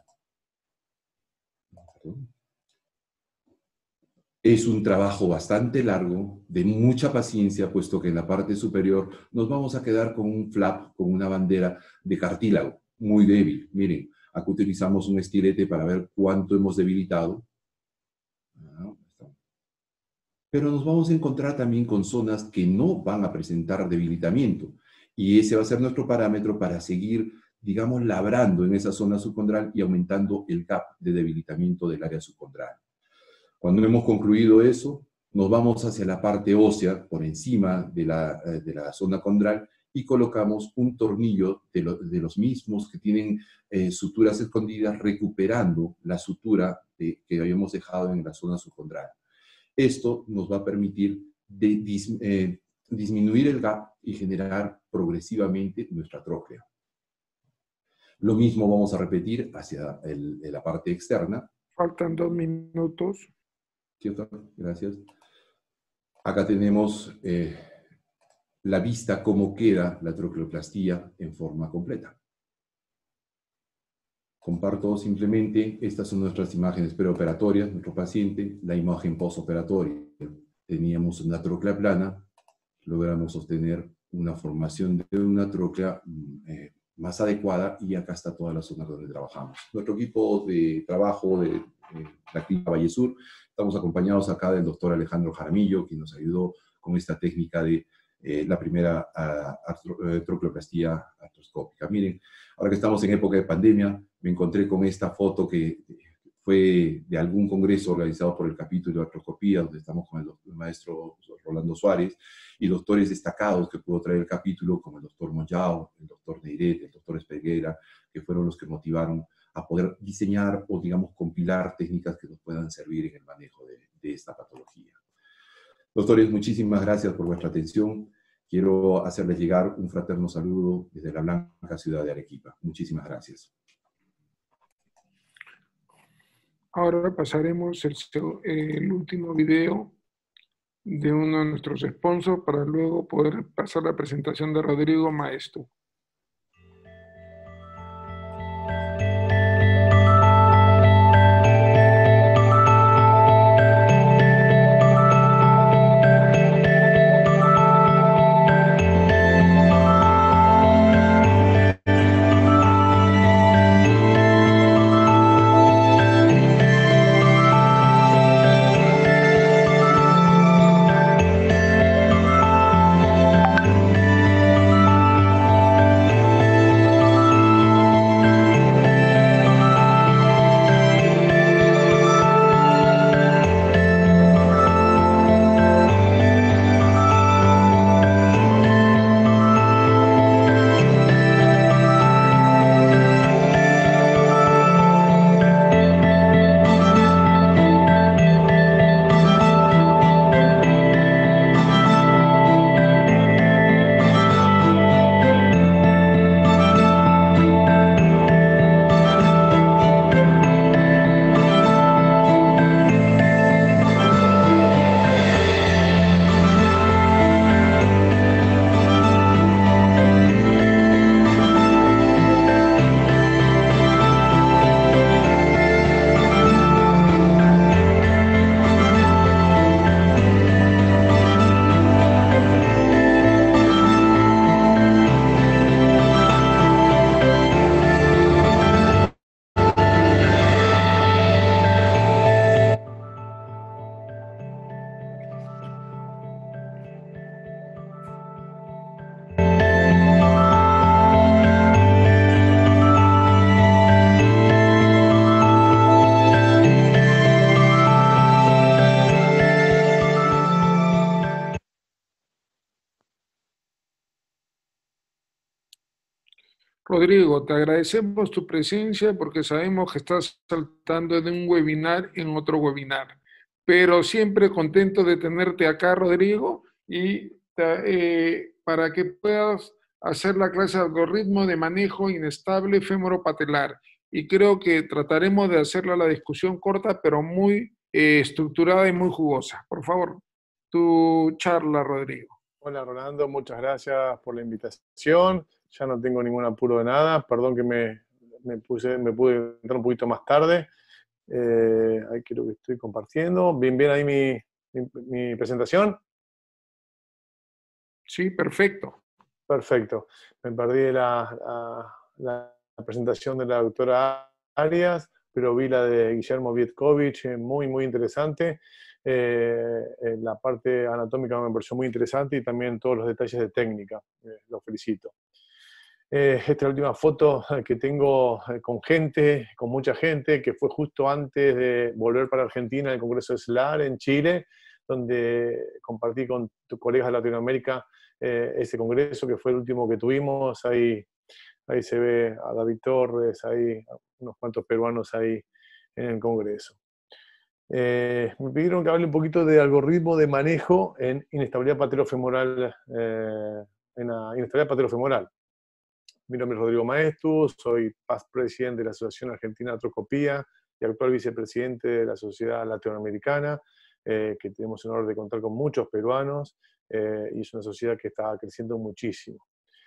Es un trabajo bastante largo, de mucha paciencia, puesto que en la parte superior nos vamos a quedar con un flap, con una bandera de cartílago, muy débil. Miren, aquí utilizamos un estilete para ver cuánto hemos debilitado. Pero nos vamos a encontrar también con zonas que no van a presentar debilitamiento. Y ese va a ser nuestro parámetro para seguir, digamos, labrando en esa zona subcondral y aumentando el gap de debilitamiento del área subcondral. Cuando hemos concluido eso, nos vamos hacia la parte ósea, por encima de la, de la zona condral, y colocamos un tornillo de, lo, de los mismos que tienen eh, suturas escondidas, recuperando la sutura de, que habíamos dejado en la zona subcondral. Esto nos va a permitir de, dis, eh, disminuir el gap y generar progresivamente nuestra tróclea. Lo mismo vamos a repetir hacia el, la parte externa. Faltan dos minutos. ¿Cierto? Gracias. Acá tenemos eh, la vista, cómo queda la troqueoplastía en forma completa. Comparto simplemente, estas son nuestras imágenes preoperatorias, nuestro paciente, la imagen postoperatoria. Teníamos una tróclea plana, logramos obtener una formación de una tróclea eh, más adecuada y acá está toda la zona donde trabajamos. Nuestro equipo de trabajo de, de la Clínica Valle Sur, estamos acompañados acá del doctor Alejandro Jaramillo, quien nos ayudó con esta técnica de eh, la primera uh, troqueoplastía artroscópica. Miren, ahora que estamos en época de pandemia, me encontré con esta foto que fue de algún congreso organizado por el capítulo de artroscopía, donde estamos con el, doctor, el maestro Rolando Suárez, y doctores destacados que pudo traer el capítulo, como el doctor Moyao, el doctor Neiret, el doctor Espeguera, que fueron los que motivaron a poder diseñar o, digamos, compilar técnicas que nos puedan servir en el manejo de, de esta patología. Doctores, muchísimas gracias por vuestra atención. Quiero hacerles llegar un fraterno saludo desde la blanca ciudad de Arequipa. Muchísimas gracias. Ahora pasaremos el, el último video de uno de nuestros sponsors para luego poder pasar la presentación de Rodrigo Maestro. Rodrigo, te agradecemos tu presencia porque sabemos que estás saltando de un webinar en otro webinar, pero siempre contento de tenerte acá, Rodrigo, y eh, para que puedas hacer la clase de algoritmo de manejo inestable femoropatelar. Y creo que trataremos de hacerla la discusión corta, pero muy eh, estructurada y muy jugosa. Por favor, tu charla, Rodrigo. Hola, Rolando, muchas gracias por la invitación. Ya no tengo ningún apuro de nada. Perdón que me, me, puse, me pude entrar un poquito más tarde. Eh, ahí creo que estoy compartiendo. Bien, bien ahí mi, mi, mi presentación. Sí, perfecto. Perfecto. Me perdí la, la, la presentación de la doctora Arias, pero vi la de Guillermo Vietkovich, muy, muy interesante. Eh, la parte anatómica me pareció muy interesante y también todos los detalles de técnica. Eh, lo felicito. Eh, esta es la última foto que tengo con gente, con mucha gente, que fue justo antes de volver para Argentina, el Congreso de SLAR en Chile, donde compartí con tus colegas de Latinoamérica eh, ese congreso, que fue el último que tuvimos. Ahí, ahí se ve a David Torres, ahí unos cuantos peruanos ahí en el congreso. Eh, me pidieron que hable un poquito de algoritmo de manejo en inestabilidad patelofemoral, eh, en la inestabilidad patelofemoral. Mi nombre es Rodrigo Maestu, soy past presidente de la Asociación Argentina de Artroscopía y actual vicepresidente de la Sociedad Latinoamericana, eh, que tenemos el honor de contar con muchos peruanos, eh, y es una sociedad que está creciendo muchísimo.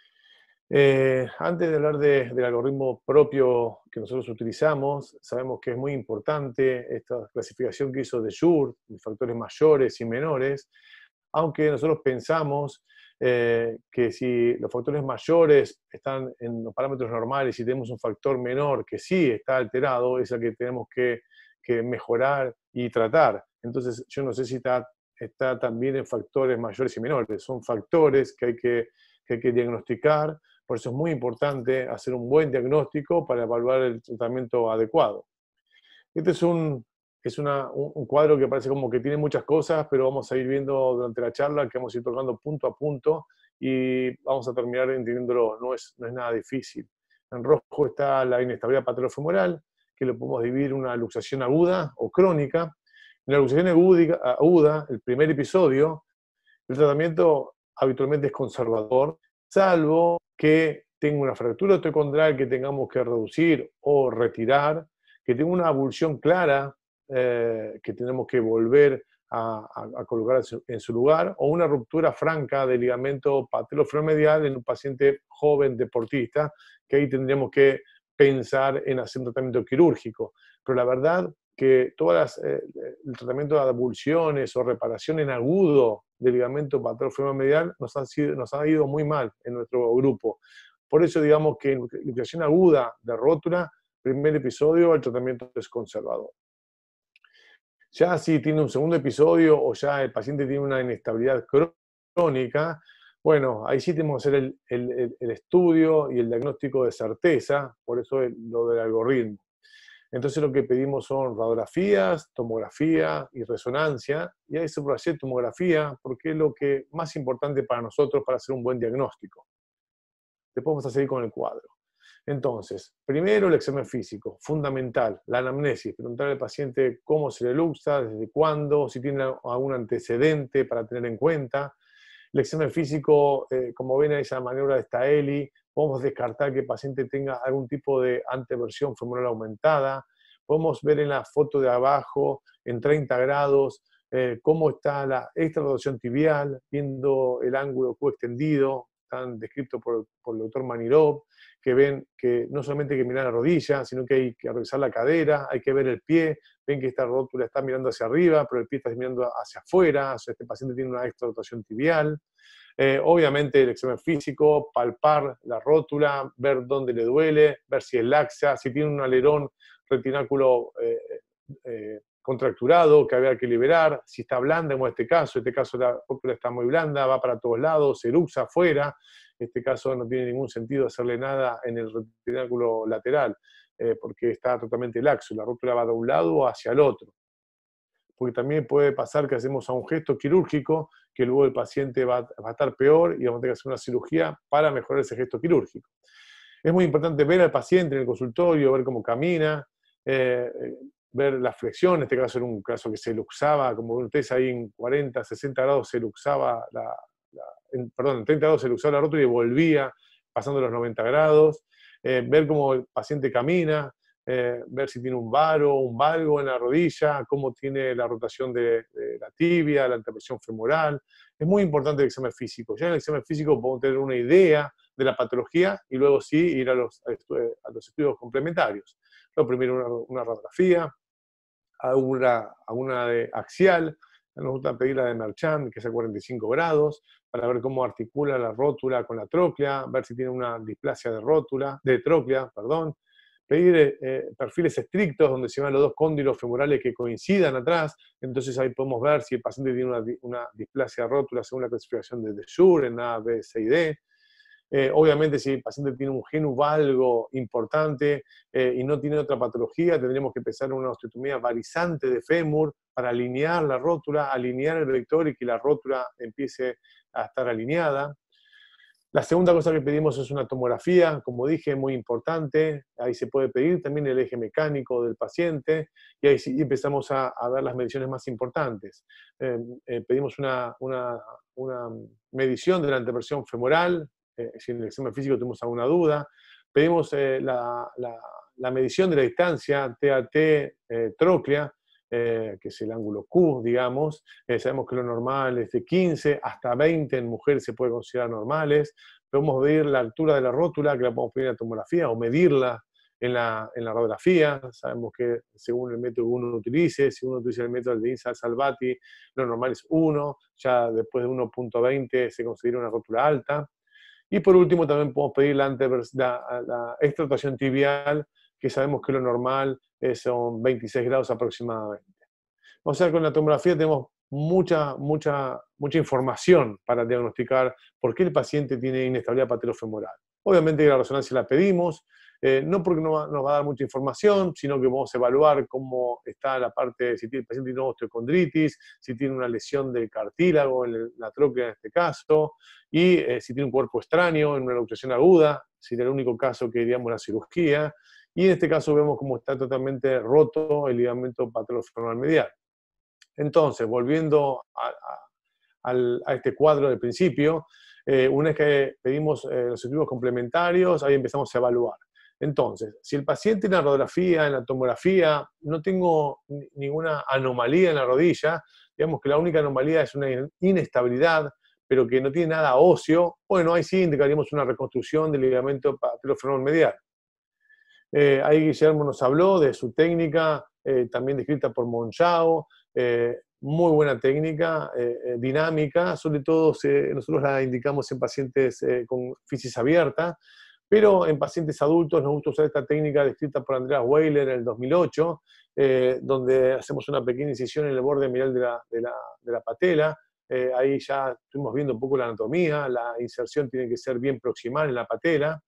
Eh, antes de hablar de, del algoritmo propio que nosotros utilizamos, sabemos que es muy importante esta clasificación que hizo de Schur, de factores mayores y menores, aunque nosotros pensamos eh, que si los factores mayores están en los parámetros normales y tenemos un factor menor que sí está alterado, es el que tenemos que, que mejorar y tratar. Entonces yo no sé si está, está también en factores mayores y menores, son factores que hay que, que hay que diagnosticar. Por eso es muy importante hacer un buen diagnóstico para evaluar el tratamiento adecuado. Este es un, es una, un cuadro que parece como que tiene muchas cosas, pero vamos a ir viendo durante la charla, que vamos a ir tocando punto a punto y vamos a terminar entendiéndolo. No es, no es nada difícil. En rojo está la inestabilidad patelofemoral, que lo podemos dividir en una luxación aguda o crónica. En la luxación aguda, el primer episodio, el tratamiento habitualmente es conservador, salvo que tenga una fractura osteocondral que tengamos que reducir o retirar, que tenga una avulsión clara eh, que tenemos que volver a, a, a colocar en su, en su lugar, o una ruptura franca del ligamento patelofemoral en un paciente joven deportista, que ahí tendríamos que pensar en hacer un tratamiento quirúrgico. Pero la verdad que todas las, eh, el tratamiento de avulsiones o reparación en agudo del ligamento patelofemoral nos ha, sido, nos ha ido muy mal en nuestro grupo. Por eso digamos que en luxación aguda de rótula, primer episodio, el tratamiento es conservador. Ya si tiene un segundo episodio o ya el paciente tiene una inestabilidad crónica, bueno, ahí sí tenemos que hacer el, el, el estudio y el diagnóstico de certeza, por eso lo del algoritmo. Entonces lo que pedimos son radiografías, tomografía y resonancia, y ahí se puede hacer tomografía porque es lo que más importante para nosotros para hacer un buen diagnóstico. Después vamos a seguir con el cuadro. Entonces, primero el examen físico, fundamental, la anamnesis, preguntarle al paciente cómo se le luxa, desde cuándo, si tiene algún antecedente para tener en cuenta. El examen físico, eh, como ven a esa maniobra de Staeli, podemos descartar que el paciente tenga algún tipo de anteversión femoral aumentada. Podemos ver en la foto de abajo, en treinta grados, eh, cómo está la extrarotación tibial, viendo el ángulo Q extendido, tan descrito por, por el doctor Manirov, que ven que no solamente hay que mirar la rodilla, sino que hay que revisar la cadera, hay que ver el pie, ven que esta rótula está mirando hacia arriba, pero el pie está mirando hacia afuera, o sea, este paciente tiene una extrarotación tibial. Eh, obviamente el examen físico, palpar la rótula, ver dónde le duele, ver si es laxa, si tiene un alerón retináculo eh, eh, contracturado que había que liberar, si está blanda, como en este caso, en este caso la rótula está muy blanda, va para todos lados, se luxa afuera, en este caso no tiene ningún sentido hacerle nada en el retináculo lateral, eh, porque está totalmente laxo, la rótula va de un lado o hacia el otro. Porque también puede pasar que hacemos a un gesto quirúrgico, que luego el paciente va, va a estar peor y vamos a tener que hacer una cirugía para mejorar ese gesto quirúrgico. Es muy importante ver al paciente en el consultorio, ver cómo camina, eh, ver la flexión. En este caso era un caso que se luxaba, como ven ustedes ahí en cuarenta, sesenta grados se luxaba, la, la, en, perdón, en treinta grados se luxaba la rótula y volvía pasando los noventa grados. Eh, ver cómo el paciente camina, eh, ver si tiene un varo, un valgo en la rodilla, cómo tiene la rotación de, de la tibia, la anteversión femoral. Es muy importante el examen físico. Ya en el examen físico podemos tener una idea de la patología y luego sí ir a los, a los estudios complementarios. Lo primero una, una radiografía, alguna, alguna de axial, nos gusta pedir la de Merchant, que es a cuarenta y cinco grados, para ver cómo articula la rótula con la tróclea, ver si tiene una displasia de rótula, de tróclea, perdón. Pedir eh, perfiles estrictos donde se van los dos cóndilos femorales que coincidan atrás, entonces ahí podemos ver si el paciente tiene una, una displasia de rótula según la clasificación de De Jure en A, B, C y D. Eh, obviamente, si el paciente tiene un genu valgo importante eh, y no tiene otra patología, tendríamos que empezar una osteotomía varizante de fémur para alinear la rótula, alinear el vector y que la rótula empiece a estar alineada. La segunda cosa que pedimos es una tomografía, como dije, muy importante. Ahí se puede pedir también el eje mecánico del paciente y ahí sí empezamos a, a ver las mediciones más importantes. Eh, eh, pedimos una, una, una medición de la anteversión femoral, eh, si en el examen físico tenemos alguna duda. Pedimos eh, la, la, la medición de la distancia T A T eh, tróclea, Eh, que es el ángulo Q, digamos. Eh, sabemos que lo normal es de quince hasta veinte, en mujeres se puede considerar normales. Podemos medir la altura de la rótula, que la podemos pedir en la tomografía, o medirla en la, en la radiografía. Sabemos que según el método que uno utilice, si uno utiliza el método de Insal-Salvati, lo normal es uno, ya después de uno punto veinte se considera una rótula alta. Y por último también podemos pedir la, la, la extractación tibial, que sabemos que lo normal son veintiséis grados aproximadamente. O sea, con la tomografía tenemos mucha, mucha, mucha información para diagnosticar por qué el paciente tiene inestabilidad patelofemoral. Obviamente la resonancia la pedimos, eh, no porque no va, nos va a dar mucha información, sino que vamos a evaluar cómo está la parte, si el paciente tiene osteocondritis, si tiene una lesión del cartílago, en la tróclea en este caso, y eh, si tiene un cuerpo extraño, en una luxación aguda, si era el único caso que iríamos a la cirugía. Y en este caso vemos cómo está totalmente roto el ligamento patelofemoral medial. Entonces, volviendo a, a, a este cuadro del principio, eh, una vez que pedimos eh, los estudios complementarios, ahí empezamos a evaluar. Entonces, si el paciente en la radiografía, en la tomografía, no tengo ninguna anomalía en la rodilla, digamos que la única anomalía es una inestabilidad, pero que no tiene nada óseo, bueno, ahí sí indicaríamos una reconstrucción del ligamento patelofemoral medial. Eh, ahí Guillermo nos habló de su técnica, eh, también descrita por Monchao, eh, muy buena técnica, eh, dinámica, sobre todo eh, nosotros la indicamos en pacientes eh, con fisis abierta, pero en pacientes adultos nos gusta usar esta técnica descrita por Andreas Weiler en el dos mil ocho, eh, donde hacemos una pequeña incisión en el borde medial de la, de la, de la patela. Eh, ahí ya estuvimos viendo un poco la anatomía, la inserción tiene que ser bien proximal en la patela.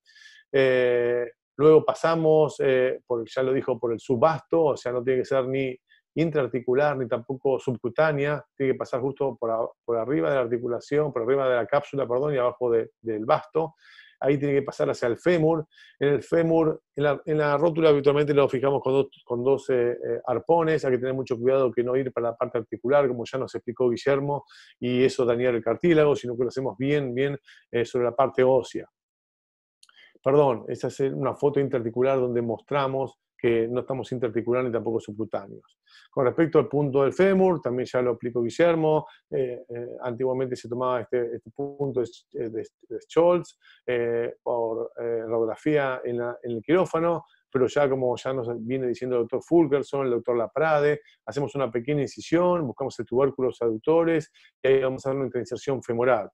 Eh, Luego pasamos, eh, por, ya lo dijo, por el subvasto, o sea, no tiene que ser ni intraarticular ni tampoco subcutánea, tiene que pasar justo por, a, por arriba de la articulación, por arriba de la cápsula, perdón, y abajo de, del vasto. Ahí tiene que pasar hacia el fémur. En el fémur, en la, en la rótula habitualmente lo fijamos con dos, con dos eh, eh, arpones, hay que tener mucho cuidado que no ir para la parte articular, como ya nos explicó Guillermo, y eso dañar el cartílago, sino que lo hacemos bien, bien eh, sobre la parte ósea. Perdón, esa es una foto interarticular donde mostramos que no estamos interarticular ni tampoco subcutáneos. Con respecto al punto del fémur, también ya lo explicó Guillermo, eh, eh, antiguamente se tomaba este, este punto de, de, de Scholz eh, por eh, radiografía en, la, en el quirófano, pero ya como ya nos viene diciendo el doctor Fulkerson, el doctor Laprade, hacemos una pequeña incisión, buscamos el tubérculos aductores y ahí vamos a dar una intrainserción femoral.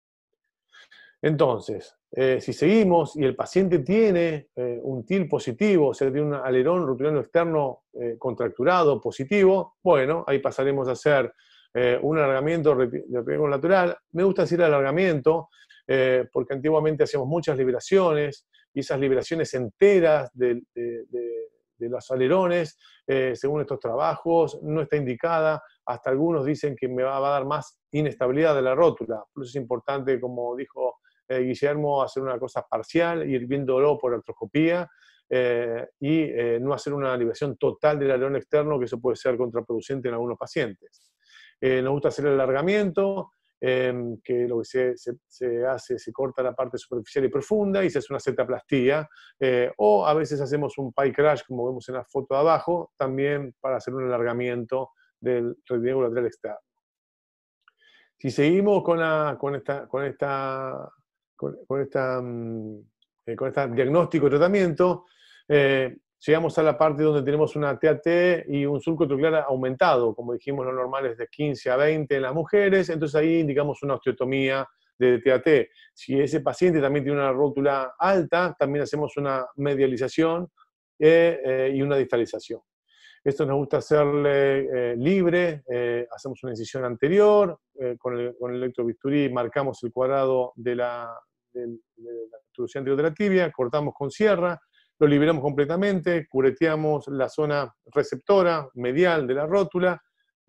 Entonces, eh, si seguimos y el paciente tiene eh, un T I L positivo, o sea, tiene un alerón rotulano externo eh, contracturado positivo, bueno, ahí pasaremos a hacer eh, un alargamiento de triángulo lateral. Me gusta decir alargamiento eh, porque antiguamente hacíamos muchas liberaciones y esas liberaciones enteras de, de, de, de los alerones, eh, según estos trabajos, no está indicada. Hasta algunos dicen que me va, va a dar más inestabilidad de la rótula. Por eso es importante, como dijo eh, Guillermo, hacer una cosa parcial, ir viéndolo por artroscopía, eh, y eh, no hacer una liberación total del aleón externo, que eso puede ser contraproducente en algunos pacientes. Eh, nos gusta hacer el alargamiento, eh, que lo que se, se, se hace, se corta la parte superficial y profunda y se hace una cetoplastía, eh, o a veces hacemos un pie crash, como vemos en la foto de abajo, también para hacer un alargamiento del triángulo lateral externo. Si seguimos con, la, con esta, con esta, con, con esta, eh, con este diagnóstico y tratamiento, eh, llegamos a la parte donde tenemos una T A T y un surco troquear aumentado, como dijimos, lo normal es de quince a veinte en las mujeres, entonces ahí indicamos una osteotomía de T A T. Si ese paciente también tiene una rótula alta, también hacemos una medialización eh, eh, y una distalización. Esto nos gusta hacerle eh, libre, eh, hacemos una incisión anterior, eh, con, el, con el electrobisturí marcamos el cuadrado de la, de, de la introducción anterior de la tibia, cortamos con sierra, lo liberamos completamente, cureteamos la zona receptora medial de la rótula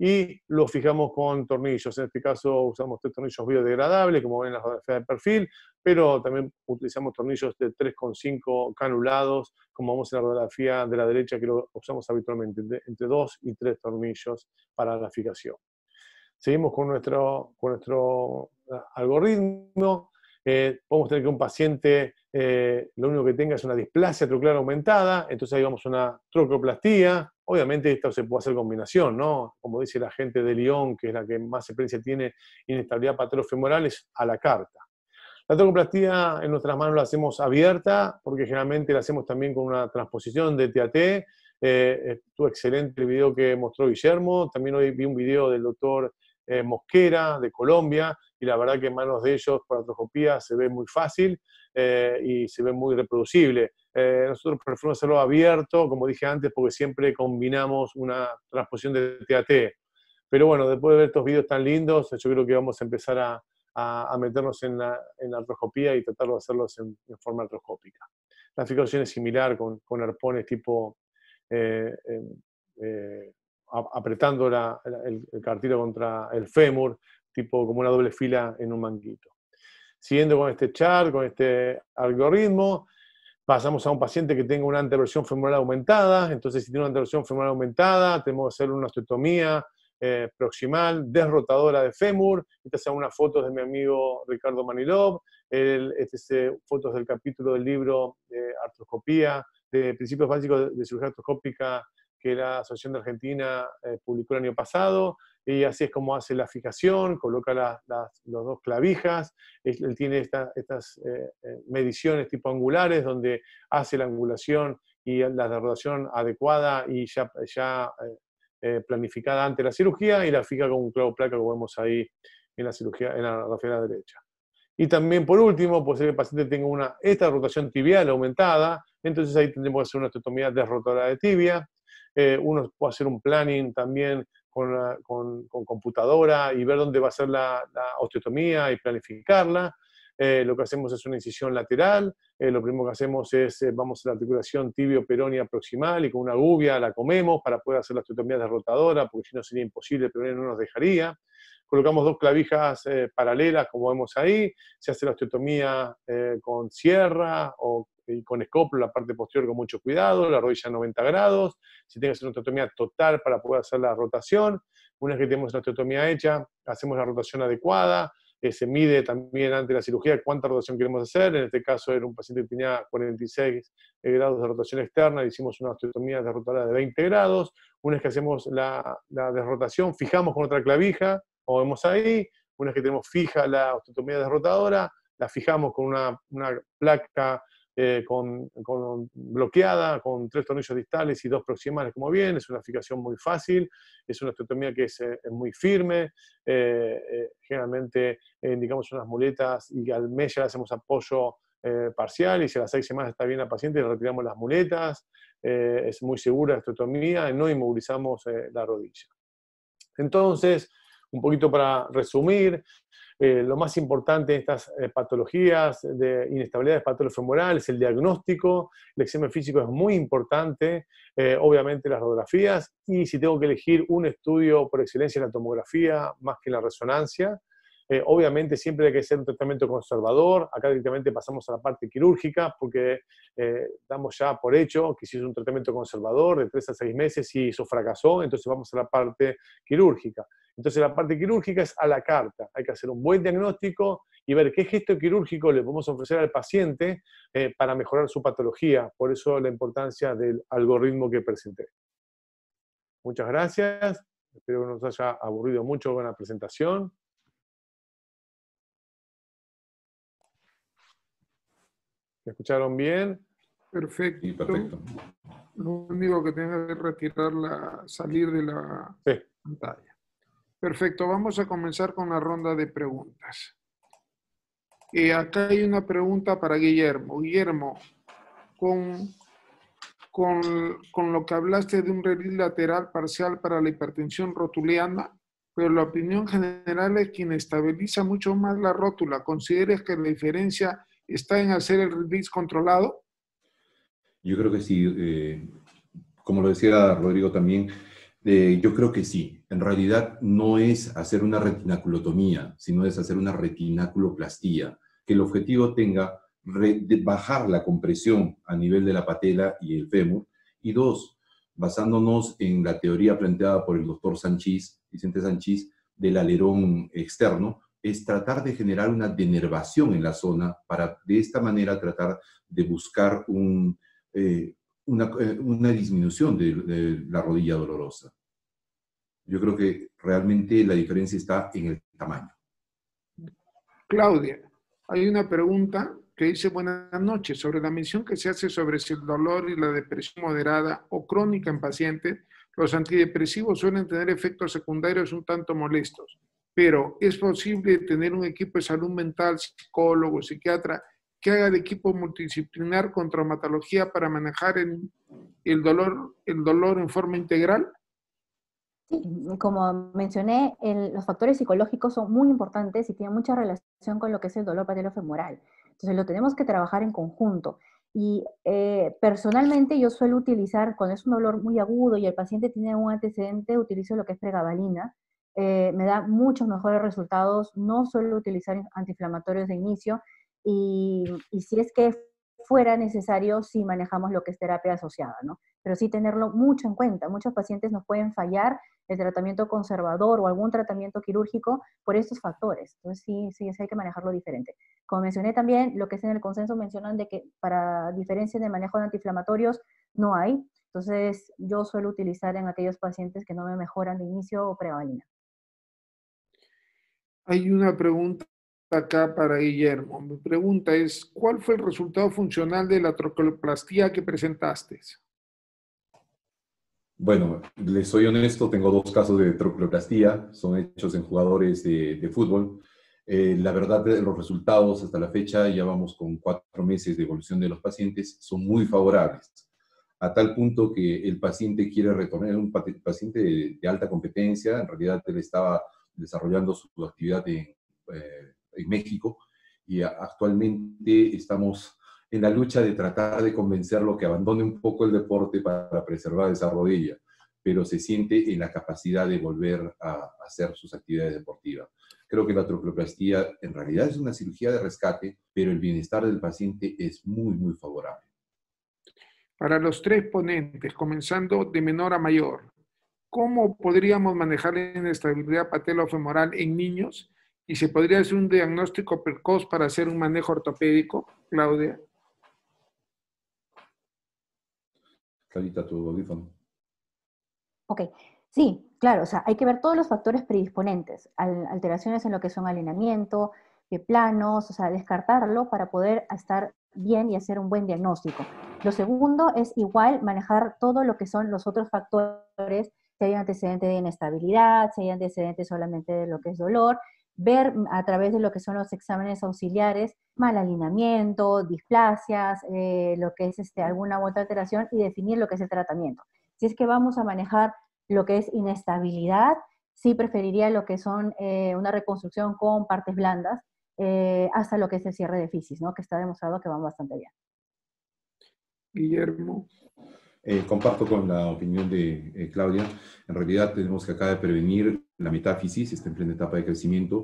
y lo fijamos con tornillos. En este caso usamos tres tornillos biodegradables, como ven en la fotografía de perfil, pero también utilizamos tornillos de tres coma cinco canulados, como vemos en la radiografía de la derecha, que lo usamos habitualmente, entre dos y tres tornillos para la fijación. Seguimos con nuestro, con nuestro algoritmo. Eh, podemos tener que un paciente eh, lo único que tenga es una displasia troquear aumentada, entonces ahí vamos a una trocoplastía. Obviamente esto se puede hacer combinación, ¿no? Como dice la gente de Lyon, que es la que más experiencia tiene inestabilidad patelofemoral, es a la carta. La trocoplastía en nuestras manos la hacemos abierta, porque generalmente la hacemos también con una transposición de T A T. Eh, estuvo excelente el video que mostró Guillermo. También hoy vi un video del doctor eh, Mosquera, de Colombia, y la verdad que en manos de ellos, por artroscopía, se ve muy fácil eh, y se ve muy reproducible. Eh, nosotros preferimos hacerlo abierto, como dije antes, porque siempre combinamos una transposición de T A T. Pero bueno, después de ver estos videos tan lindos, yo creo que vamos a empezar a, a, a meternos en la, en la artroscopía y tratar de hacerlos en, en forma artroscópica. La fijación es similar con, con arpones tipo eh, eh, eh, apretando la, el, el cartílago contra el fémur, tipo como una doble fila en un manguito. Siguiendo con este chart, con este algoritmo, pasamos a un paciente que tenga una anteversión femoral aumentada. Entonces, si tiene una anteversión femoral aumentada, tenemos que hacer una osteotomía eh, proximal, desrotadora de fémur. Estas son unas fotos de mi amigo Ricardo Manilov. Estas son fotos del capítulo del libro de artroscopía, de principios básicos de cirugía artroscópica, que la Asociación de Argentina eh, publicó el año pasado, y así es como hace la fijación, coloca la, la, los dos clavijas, él, él tiene esta, estas eh, mediciones tipo angulares, donde hace la angulación y la rotación adecuada y ya, ya eh, planificada ante la cirugía, y la fija con un clavo placa, como vemos ahí en la cirugía, en la radiografía derecha. Y también, por último, puede ser que el paciente tenga una, esta rotación tibial aumentada, entonces ahí tendremos que hacer una osteotomía desrotadora de tibia. Eh, uno puede hacer un planning también con, la, con, con computadora y ver dónde va a ser la, la osteotomía y planificarla. Eh, lo que hacemos es una incisión lateral. Eh, lo primero que hacemos es, eh, vamos a la articulación tibio-peronia proximal y con una gubia la comemos para poder hacer la osteotomía desrotadora, porque si no sería imposible, el peroneo no nos dejaría. Colocamos dos clavijas eh, paralelas, como vemos ahí. Se hace la osteotomía eh, con sierra o y con escoplo, la parte posterior con mucho cuidado, la rodilla a noventa grados. Si tiene que hacer una osteotomía total para poder hacer la rotación. Una vez que tenemos la osteotomía hecha, hacemos la rotación adecuada. Eh, se mide también ante la cirugía cuánta rotación queremos hacer. En este caso era un paciente que tenía cuarenta y seis grados de rotación externa, hicimos una osteotomía desrotadora de veinte grados. Una vez que hacemos la, la desrotación, fijamos con otra clavija, como vemos ahí. Una vez que tenemos fija la osteotomía desrotadora, la fijamos con una, una placa eh, con, con bloqueada, con tres tornillos distales y dos proximales, como bien. Es una fijación muy fácil, es una osteotomía que es, es muy firme. Eh, eh, generalmente eh, indicamos unas muletas y al mes ya le hacemos apoyo eh, parcial, y si a las seis semanas está bien la paciente le retiramos las muletas. Eh, es muy segura la osteotomía, no inmovilizamos eh, la rodilla. Entonces, un poquito para resumir, eh, lo más importante en estas eh, patologías de inestabilidades patolofemorales es el diagnóstico. El examen físico es muy importante, eh, obviamente las radiografías, y si tengo que elegir un estudio por excelencia en la tomografía más que en la resonancia. Eh, obviamente siempre hay que hacer un tratamiento conservador. Acá directamente pasamos a la parte quirúrgica porque eh, damos ya por hecho que si es un tratamiento conservador de tres a seis meses y eso fracasó, entonces vamos a la parte quirúrgica. Entonces la parte quirúrgica es a la carta. Hay que hacer un buen diagnóstico y ver qué gesto quirúrgico le podemos ofrecer al paciente eh, para mejorar su patología. Por eso la importancia del algoritmo que presenté. Muchas gracias. Espero que no nos haya aburrido mucho con la presentación. ¿Me escucharon bien? Perfecto. Sí, perfecto. Lo único que tengo que retirar la, salir de la Sí. pantalla. Perfecto, vamos a comenzar con la ronda de preguntas. Eh, acá hay una pregunta para Guillermo. Guillermo, con, con, con lo que hablaste de un release lateral parcial para la hipertensión rotuliana, pero la opinión general es que inestabiliza mucho más la rótula. ¿Consideras que la diferencia está en hacer el release controlado? Yo creo que sí. Eh, como lo decía Rodrigo también, eh, yo creo que sí. En realidad no es hacer una retinaculotomía, sino es hacer una retinaculoplastía, que el objetivo tenga re, de bajar la compresión a nivel de la patela y el fémur. Y dos, basándonos en la teoría planteada por el doctor Sanchís, Vicente Sanchís, del alerón externo, es tratar de generar una denervación en la zona para de esta manera tratar de buscar un, eh, una, eh, una disminución de, de la rodilla dolorosa. Yo creo que realmente la diferencia está en el tamaño. Claudia, hay una pregunta que dice: buenas noches, sobre la mención que se hace sobre si el dolor y la depresión moderada o crónica en pacientes, los antidepresivos suelen tener efectos secundarios un tanto molestos, pero ¿es posible tener un equipo de salud mental, psicólogo, psiquiatra, que haga de equipo multidisciplinar con traumatología para manejar el, el, dolor, el dolor en forma integral? Sí, como mencioné, el, los factores psicológicos son muy importantes y tienen mucha relación con lo que es el dolor patelofemoral. Entonces lo tenemos que trabajar en conjunto. Y eh, personalmente yo suelo utilizar, cuando es un dolor muy agudo y el paciente tiene un antecedente, utilizo lo que es pregabalina. Eh, me da muchos mejores resultados. No suelo utilizar antiinflamatorios de inicio. Y, y si es que fuera necesario, sí manejamos lo que es terapia asociada, ¿no? Pero sí tenerlo mucho en cuenta. Muchos pacientes nos pueden fallar el tratamiento conservador o algún tratamiento quirúrgico por estos factores. Entonces sí, sí, sí hay que manejarlo diferente. Como mencioné también, lo que es en el consenso mencionan de que para diferencia de manejo de antiinflamatorios no hay. Entonces yo suelo utilizar en aquellos pacientes que no me mejoran de inicio o pregabalina. Hay una pregunta acá para Guillermo. Mi pregunta es: ¿cuál fue el resultado funcional de la trocoplastía que presentaste? Bueno, les soy honesto, tengo dos casos de trocoplastía, son hechos en jugadores de, de fútbol. Eh, la verdad, de los resultados hasta la fecha, ya vamos con cuatro meses de evolución de los pacientes, son muy favorables, a tal punto que el paciente quiere retornar, un paciente de, de alta competencia, en realidad él estaba desarrollando su actividad en, eh, en México, y actualmente estamos en la lucha de tratar de convencerlo que abandone un poco el deporte para preservar esa rodilla, pero se siente en la capacidad de volver a hacer sus actividades deportivas. Creo que la trocoplastía en realidad es una cirugía de rescate, pero el bienestar del paciente es muy, muy favorable. Para los tres ponentes, comenzando de menor a mayor, ¿cómo podríamos manejar la inestabilidad patelofemoral en niños? ¿Y se podría hacer un diagnóstico precoz para hacer un manejo ortopédico, Claudia? Clarita, tu audífono. Ok, sí, claro, o sea, hay que ver todos los factores predisponentes, al, alteraciones en lo que son alineamiento, de planos, o sea, descartarlo para poder estar bien y hacer un buen diagnóstico. Lo segundo es igual manejar todo lo que son los otros factores, si hay antecedente de inestabilidad, si hay antecedente solamente de lo que es dolor, ver a través de lo que son los exámenes auxiliares, mal alineamiento, displasias, eh, lo que es este, alguna otra alteración y definir lo que es el tratamiento. Si es que vamos a manejar lo que es inestabilidad, sí preferiría lo que son eh, una reconstrucción con partes blandas, eh, hasta lo que es el cierre de fisis, ¿no? Que está demostrado que van bastante bien. Guillermo. Eh, comparto con la opinión de eh, Claudia. En realidad tenemos que acá de prevenir la metáfisis, está en plena etapa de crecimiento.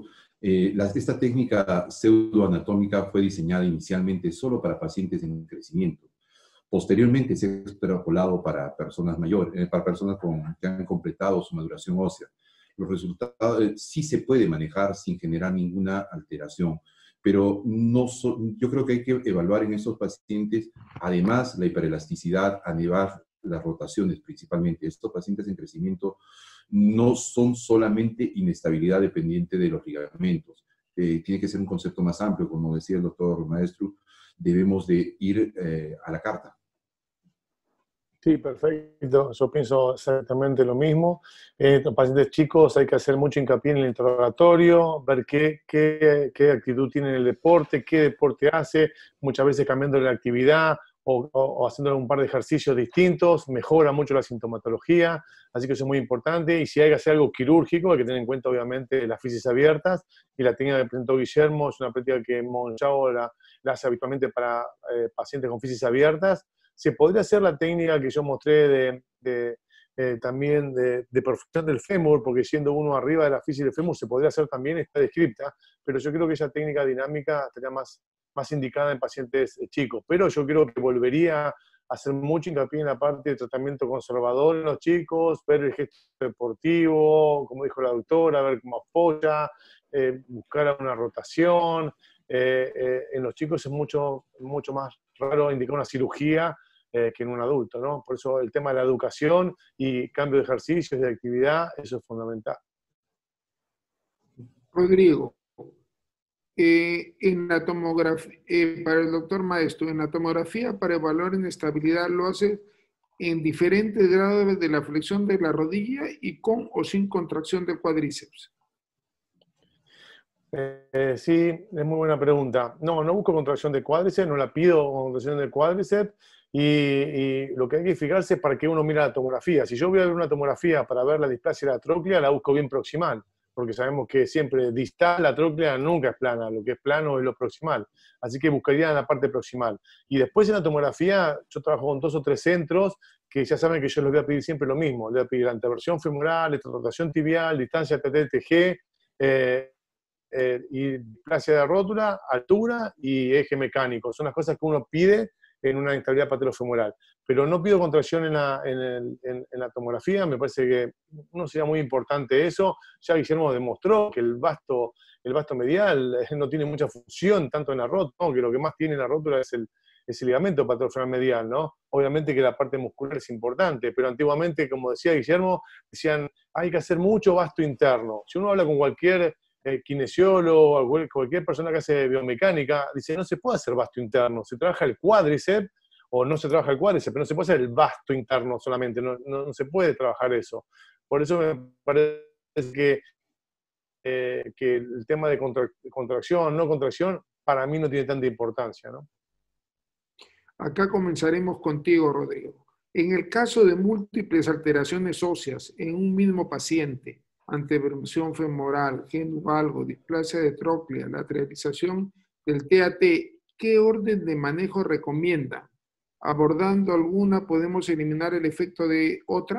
Eh, la, esta técnica pseudoanatómica fue diseñada inicialmente solo para pacientes en crecimiento. Posteriormente se ha extrapolado para personas mayores, eh, para personas con, que han completado su maduración ósea. Los resultados eh, sí se puede manejar sin generar ninguna alteración, pero no so, yo creo que hay que evaluar en estos pacientes, además, la hiperelasticidad, además, las rotaciones principalmente. Estos pacientes en crecimiento no son solamente inestabilidad dependiente de los ligamentos. Eh, tiene que ser un concepto más amplio, como decía el doctor Maestro, debemos de ir eh, a la carta. Sí, perfecto. Yo pienso exactamente lo mismo. En estos pacientes chicos hay que hacer mucho hincapié en el interrogatorio, ver qué, qué, qué actitud tiene en el deporte, qué deporte hace, muchas veces cambiando la actividad o, o, o haciendo un par de ejercicios distintos, mejora mucho la sintomatología, así que eso es muy importante. Y si hay que hacer algo quirúrgico, hay que tener en cuenta obviamente las fisis abiertas, y la técnica que presentó Guillermo es una práctica que Monchao la, la hace habitualmente para eh, pacientes con fisis abiertas. Se podría hacer la técnica que yo mostré de, de, eh, también de, de perfusión del fémur, porque siendo uno arriba de la fisis del fémur se podría hacer también, está descripta, pero yo creo que esa técnica dinámica estaría más, más indicada en pacientes chicos. Pero yo creo que volvería a hacer mucho hincapié en la parte de tratamiento conservador en los chicos, ver el gesto deportivo, como dijo la doctora, ver cómo apoya, eh, buscar una rotación. Eh, eh, en los chicos es mucho, mucho más raro indicar una cirugía eh, que en un adulto, ¿no? Por eso el tema de la educación y cambio de ejercicios, de actividad, eso es fundamental. Rodrigo, eh, en la tomografía, eh, para el doctor Maestro, en la tomografía para evaluar inestabilidad lo hace en diferentes grados de la flexión de la rodilla y con o sin contracción del cuádriceps. Eh, sí, es muy buena pregunta. No, no busco contracción de cuádriceps, no la pido contracción del cuádriceps, y, y lo que hay que fijarse es para qué uno mira la tomografía. Si yo voy a ver una tomografía para ver la displasia de la tróclea, la busco bien proximal, porque sabemos que siempre distal la tróclea nunca es plana, lo que es plano es lo proximal. Así que buscaría en la parte proximal. Y después en la tomografía, yo trabajo con dos o tres centros que ya saben que yo les voy a pedir siempre lo mismo. Les voy a pedir la anteversión femoral, rotación tibial, distancia T T T G, eh, Eh, y displasia de rótula, altura y eje mecánico. Son las cosas que uno pide en una inestabilidad patelofemoral. Pero no pido contracción en la, en, el, en, en la tomografía, me parece que no sería muy importante eso. Ya Guillermo demostró que el vasto, el vasto medial no tiene mucha función tanto en la rótula, ¿no? Que lo que más tiene en la rótula es el, es el ligamento patelofemoral medial, ¿no? Obviamente que la parte muscular es importante, pero antiguamente, como decía Guillermo, decían, hay que hacer mucho vasto interno. Si uno habla con cualquier Eh, kinesiólogo, cualquier persona que hace biomecánica, dice, no se puede hacer vasto interno, se trabaja el cuádriceps, o no se trabaja el cuádriceps, pero no se puede hacer el vasto interno solamente, no, no, no se puede trabajar eso. Por eso me parece que, eh, que el tema de contra, contracción, no contracción, para mí no tiene tanta importancia, ¿no? Acá comenzaremos contigo, Rodrigo. En el caso de múltiples alteraciones óseas en un mismo paciente, anteversión femoral, genu valgo, displasia de tróclea, lateralización del T A T, ¿qué orden de manejo recomienda? ¿Abordando alguna podemos eliminar el efecto de otra?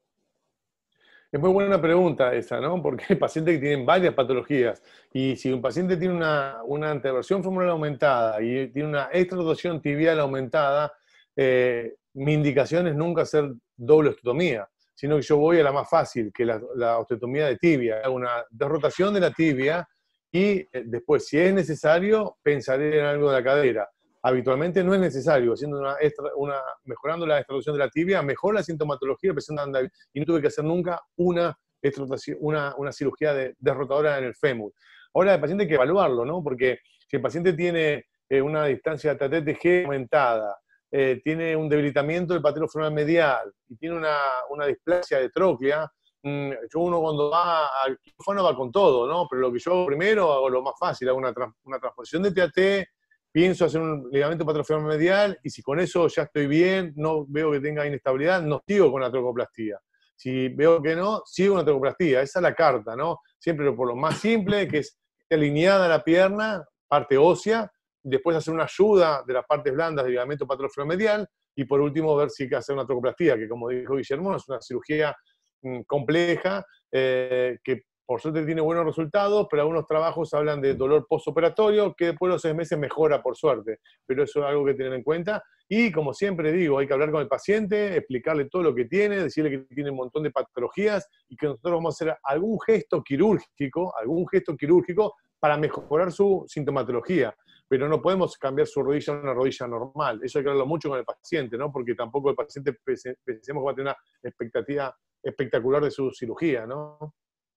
Es muy buena pregunta esa, ¿no? Porque hay pacientes que tienen varias patologías, y si un paciente tiene una, una anteversión femoral aumentada y tiene una extrarotación tibial aumentada, eh, mi indicación es nunca hacer doble osteotomía, sino que yo voy a la más fácil, que la, la osteotomía de tibia, hago una desrotación de la tibia y después, si es necesario, pensaré en algo de la cadera. Habitualmente no es necesario, haciendo una extra, una, mejorando la extraducción de la tibia, mejora la sintomatología, y no tuve que hacer nunca una, una, una cirugía de, desrotadora en el fémur. Ahora el paciente hay que evaluarlo, ¿no? Porque si el paciente tiene eh, una distancia T T T G aumentada, Eh, tiene un debilitamiento del patelofemoral medial y tiene una, una displasia de tróclea, mmm, yo uno cuando va al quirófano va con todo, ¿no? Pero lo que yo hago primero, hago lo más fácil, hago una, trans, una transposición de T A T, pienso hacer un ligamento patelofemoral medial, y si con eso ya estoy bien, no veo que tenga inestabilidad, no sigo con la trocoplastía. Si veo que no, sigo con la trocoplastía. Esa es la carta, ¿no? Siempre por lo más simple, que es alineada la pierna, parte ósea, después hacer una ayuda de las partes blandas del ligamento patelofemoral medial, y por último ver si hay que hacer una trocoplastía, que como dijo Guillermo, es una cirugía mmm, compleja, eh, que por suerte tiene buenos resultados, pero algunos trabajos hablan de dolor postoperatorio, que después de los seis meses mejora por suerte, pero eso es algo que tener en cuenta. Y como siempre digo, hay que hablar con el paciente, explicarle todo lo que tiene, decirle que tiene un montón de patologías y que nosotros vamos a hacer algún gesto quirúrgico, algún gesto quirúrgico para mejorar su sintomatología. Pero no podemos cambiar su rodilla a una rodilla normal. Eso hay que hablarlo mucho con el paciente, ¿no? Porque tampoco el paciente pensemos que va a tener una expectativa espectacular de su cirugía, ¿no?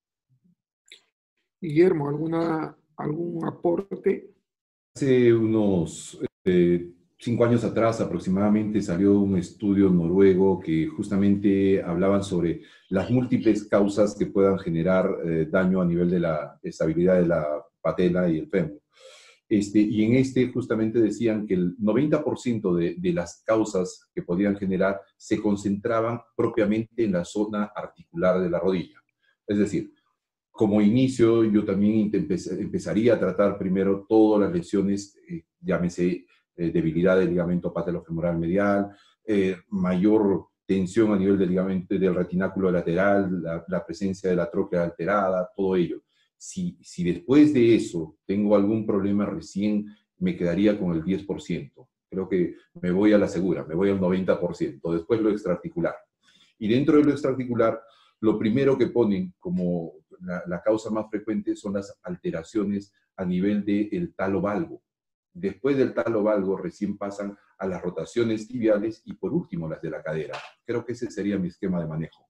Guillermo, ¿alguna, algún aporte? Hace unos eh, cinco años atrás aproximadamente salió un estudio noruego que justamente hablaban sobre las múltiples causas que puedan generar eh, daño a nivel de la estabilidad de la patela y el fémur. Este, y en este justamente decían que el noventa por ciento de, de las causas que podían generar se concentraban propiamente en la zona articular de la rodilla. Es decir, como inicio, yo también empezaría a tratar primero todas las lesiones, eh, llámese eh, debilidad del ligamento patelofemoral medial, eh, mayor tensión a nivel del ligamento del retináculo lateral, la, la presencia de la tróclea alterada, todo ello. Si, si después de eso tengo algún problema, recién me quedaría con el diez por ciento. Creo que me voy a la segura, me voy al noventa por ciento. Después lo extraarticular. Y dentro de lo extraarticular, lo primero que ponen como la, la causa más frecuente son las alteraciones a nivel del talo valgo. Después del talo valgo recién pasan a las rotaciones tibiales y por último las de la cadera. Creo que ese sería mi esquema de manejo.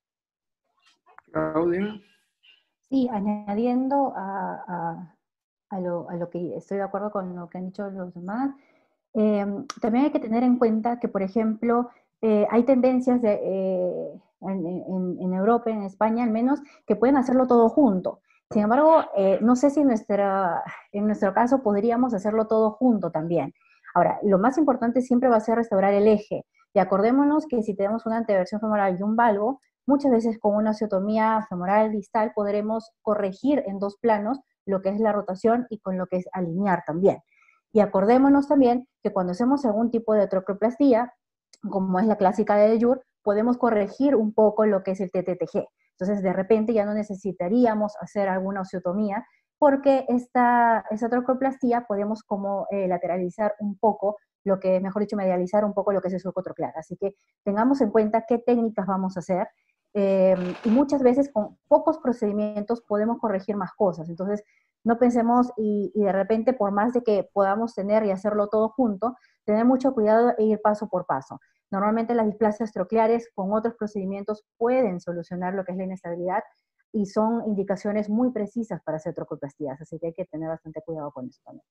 Claudia. Sí, añadiendo a, a, a, lo, a lo que estoy de acuerdo con lo que han dicho los demás, eh, también hay que tener en cuenta que, por ejemplo, eh, hay tendencias de, eh, en, en, en Europa, en España al menos, que pueden hacerlo todo junto. Sin embargo, eh, no sé si en, nuestra, en nuestro caso podríamos hacerlo todo junto también. Ahora, lo más importante siempre va a ser restaurar el eje. Y acordémonos que si tenemos una anteversión femoral y un valgo, muchas veces con una osteotomía femoral distal podremos corregir en dos planos lo que es la rotación y con lo que es alinear también. Y acordémonos también que cuando hacemos algún tipo de trocloplastía, como es la clásica de Dejure, podemos corregir un poco lo que es el T T T G. Entonces, de repente ya no necesitaríamos hacer alguna osteotomía porque esta, esta trocloplastía podemos como eh, lateralizar un poco lo que, mejor dicho, medializar un poco lo que es el surco troclear. Así que tengamos en cuenta qué técnicas vamos a hacer. Eh, y muchas veces con pocos procedimientos podemos corregir más cosas. Entonces, no pensemos y, y de repente, por más de que podamos tener y hacerlo todo junto, tener mucho cuidado e ir paso por paso. Normalmente las displasias trocleares con otros procedimientos pueden solucionar lo que es la inestabilidad y son indicaciones muy precisas para hacer trocoplastías, así que hay que tener bastante cuidado con eso también.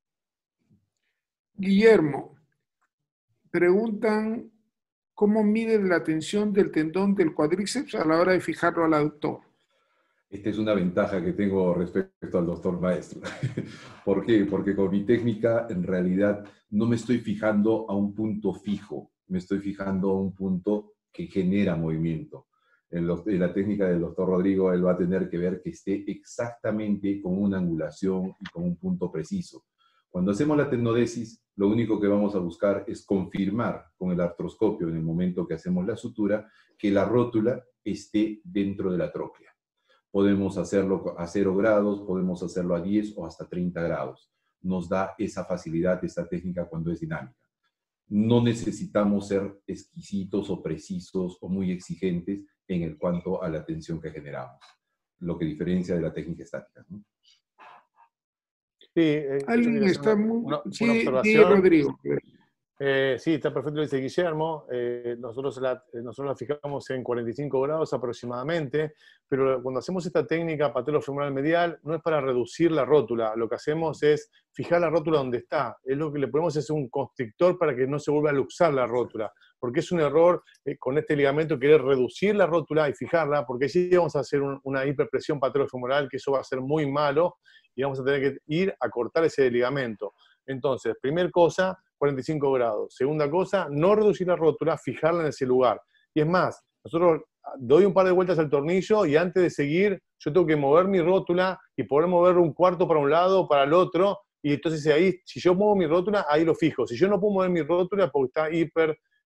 Guillermo, preguntan cómo miden la tensión del tendón del cuádriceps a la hora de fijarlo al aductor. Esta es una ventaja que tengo respecto al doctor maestro. ¿Por qué? Porque con mi técnica en realidad no me estoy fijando a un punto fijo, me estoy fijando a un punto que genera movimiento. En, los, en la técnica del doctor Rodrigo, él va a tener que ver que esté exactamente con una angulación y con un punto preciso. Cuando hacemos la tenodesis, lo único que vamos a buscar es confirmar con el artroscopio en el momento que hacemos la sutura que la rótula esté dentro de la tróclea. Podemos hacerlo a cero grados, podemos hacerlo a diez o hasta treinta grados. Nos da esa facilidad esta técnica cuando es dinámica. No necesitamos ser exquisitos o precisos o muy exigentes en el cuanto a la tensión que generamos, lo que diferencia de la técnica estática, ¿no? Sí, eh, Alguien está una, muy... una, sí, una sí, observación. Rodrigo. Eh, sí, está perfecto, dice Guillermo. Eh, nosotros, la, nosotros la fijamos en cuarenta y cinco grados aproximadamente, pero cuando hacemos esta técnica patelofemoral medial, no es para reducir la rótula. Lo que hacemos es fijar la rótula donde está. Es lo que le ponemos es un constrictor para que no se vuelva a luxar la rótula. Porque es un error eh, con este ligamento querer reducir la rótula y fijarla, porque allí vamos a hacer un, una hiperpresión patelofemoral, que eso va a ser muy malo, y vamos a tener que ir a cortar ese ligamento. Entonces, primera cosa, cuarenta y cinco grados. Segunda cosa, no reducir la rótula, fijarla en ese lugar. Y es más, nosotros doy un par de vueltas al tornillo y antes de seguir, yo tengo que mover mi rótula y poder mover un cuarto para un lado o para el otro. Y entonces ahí, si yo muevo mi rótula, ahí lo fijo. Si yo no puedo mover mi rótula porque está hiper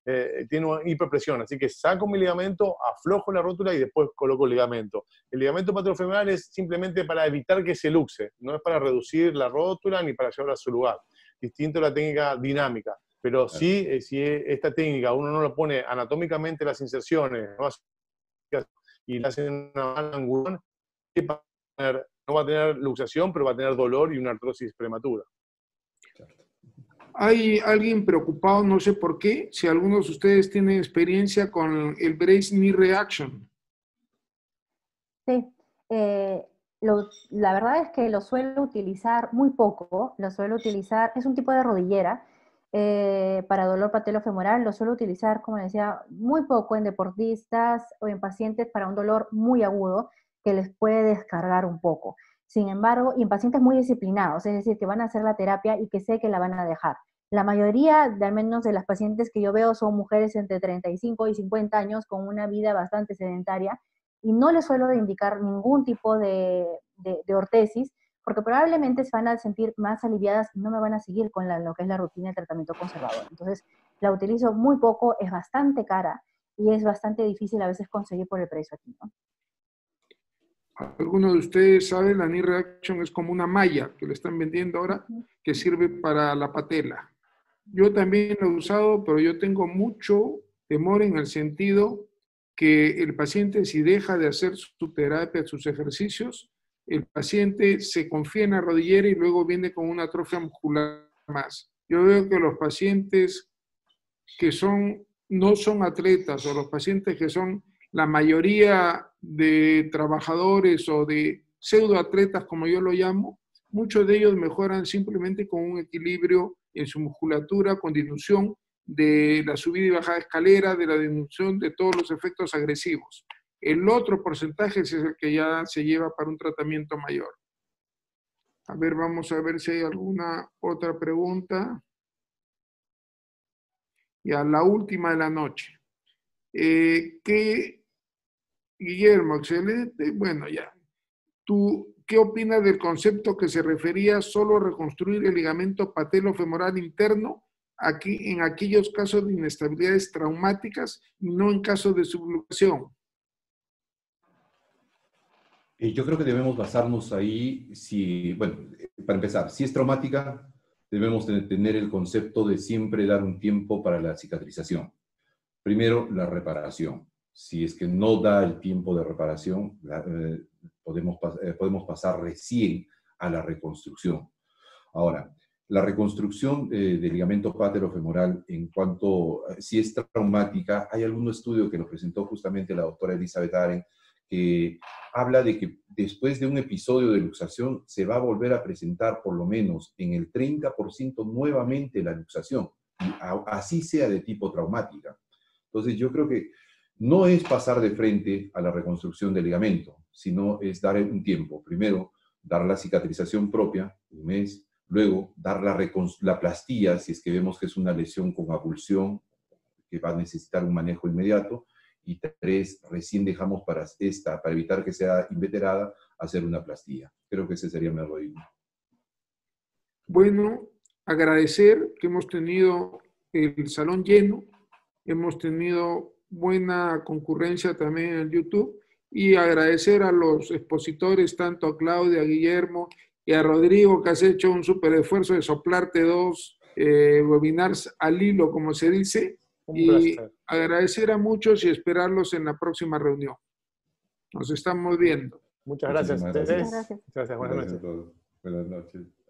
eh, tiene una hiperpresión, así que saco mi ligamento, aflojo la rótula y después coloco el ligamento. El ligamento patelofemoral es simplemente para evitar que se luxe, no es para reducir la rótula ni para llevarla a su lugar. Distinto a la técnica dinámica. Pero sí, eh, si esta técnica uno no lo pone anatómicamente las inserciones, no hace, y le hacen una mala angulón, no va a tener luxación, pero va a tener dolor y una artrosis prematura. Hay alguien preocupado, no sé por qué, si algunos de ustedes tienen experiencia con el Brace Knee Reaction. Sí, eh, lo, la verdad es que lo suelo utilizar muy poco, lo suelo utilizar, es un tipo de rodillera, eh, para dolor patelofemoral, lo suelo utilizar, como decía, muy poco en deportistas o en pacientes para un dolor muy agudo que les puede descargar un poco. Sin embargo, y en pacientes muy disciplinados, es decir, que van a hacer la terapia y que sé que la van a dejar. La mayoría, de al menos de las pacientes que yo veo, son mujeres entre treinta y cinco y cincuenta años con una vida bastante sedentaria y no les suelo indicar ningún tipo de, de, de ortesis porque probablemente se van a sentir más aliviadas y no me van a seguir con la, lo que es la rutina de tratamiento conservador. Entonces, la utilizo muy poco, es bastante cara y es bastante difícil a veces conseguir por el precio aquí, ¿no? Algunos de ustedes saben, la Knee Reaction es como una malla que le están vendiendo ahora, que sirve para la patela. Yo también lo he usado, pero yo tengo mucho temor en el sentido que el paciente, si deja de hacer su terapia, sus ejercicios, el paciente se confía en la rodillera y luego viene con una atrofia muscular más. Yo veo que los pacientes que son, no son atletas o los pacientes que son la mayoría de trabajadores o de pseudoatletas, como yo lo llamo, muchos de ellos mejoran simplemente con un equilibrio en su musculatura, con dilución de la subida y bajada de escalera, de la disminución de todos los efectos agresivos. El otro porcentaje es el que ya se lleva para un tratamiento mayor. A ver, vamos a ver si hay alguna otra pregunta. Ya, la última de la noche. Eh, ¿qué, Guillermo, excelente. Bueno, ya. ¿Tú qué opinas del concepto que se refería solo a reconstruir el ligamento patelofemoral interno aquí, en aquellos casos de inestabilidades traumáticas y no en casos de subluxación? Yo creo que debemos basarnos ahí, si, bueno, para empezar, si es traumática, debemos tener el concepto de siempre dar un tiempo para la cicatrización. Primero, la reparación. Si es que no da el tiempo de reparación, la, eh, podemos, eh, podemos pasar recién a la reconstrucción. Ahora, la reconstrucción eh, del ligamento patelofemoral, en cuanto, eh, si es traumática, hay algún estudio que lo presentó justamente la doctora Elizabeth Aren, que habla de que después de un episodio de luxación se va a volver a presentar por lo menos en el treinta por ciento nuevamente la luxación, y a, así sea de tipo traumática. Entonces yo creo que no es pasar de frente a la reconstrucción del ligamento, sino es dar un tiempo. Primero, dar la cicatrización propia, un mes, luego dar la, la plastía, si es que vemos que es una lesión con avulsión, que va a necesitar un manejo inmediato, y tres, recién dejamos para esta, para evitar que sea inveterada, hacer una plastía. Creo que ese sería mi algoritmo. Bueno, agradecer que hemos tenido el salón lleno, hemos tenido buena concurrencia también en YouTube, y agradecer a los expositores, tanto a Claudia, a Guillermo y a Rodrigo, que has hecho un súper esfuerzo de soplarte dos eh, webinars al hilo, como se dice. Un y placer. Agradecer a muchos y esperarlos en la próxima reunión. Nos estamos viendo. Muchas gracias. Muchísimas gracias. Muchas gracias. Buenas Gracias noches. a todos. Buenas noches.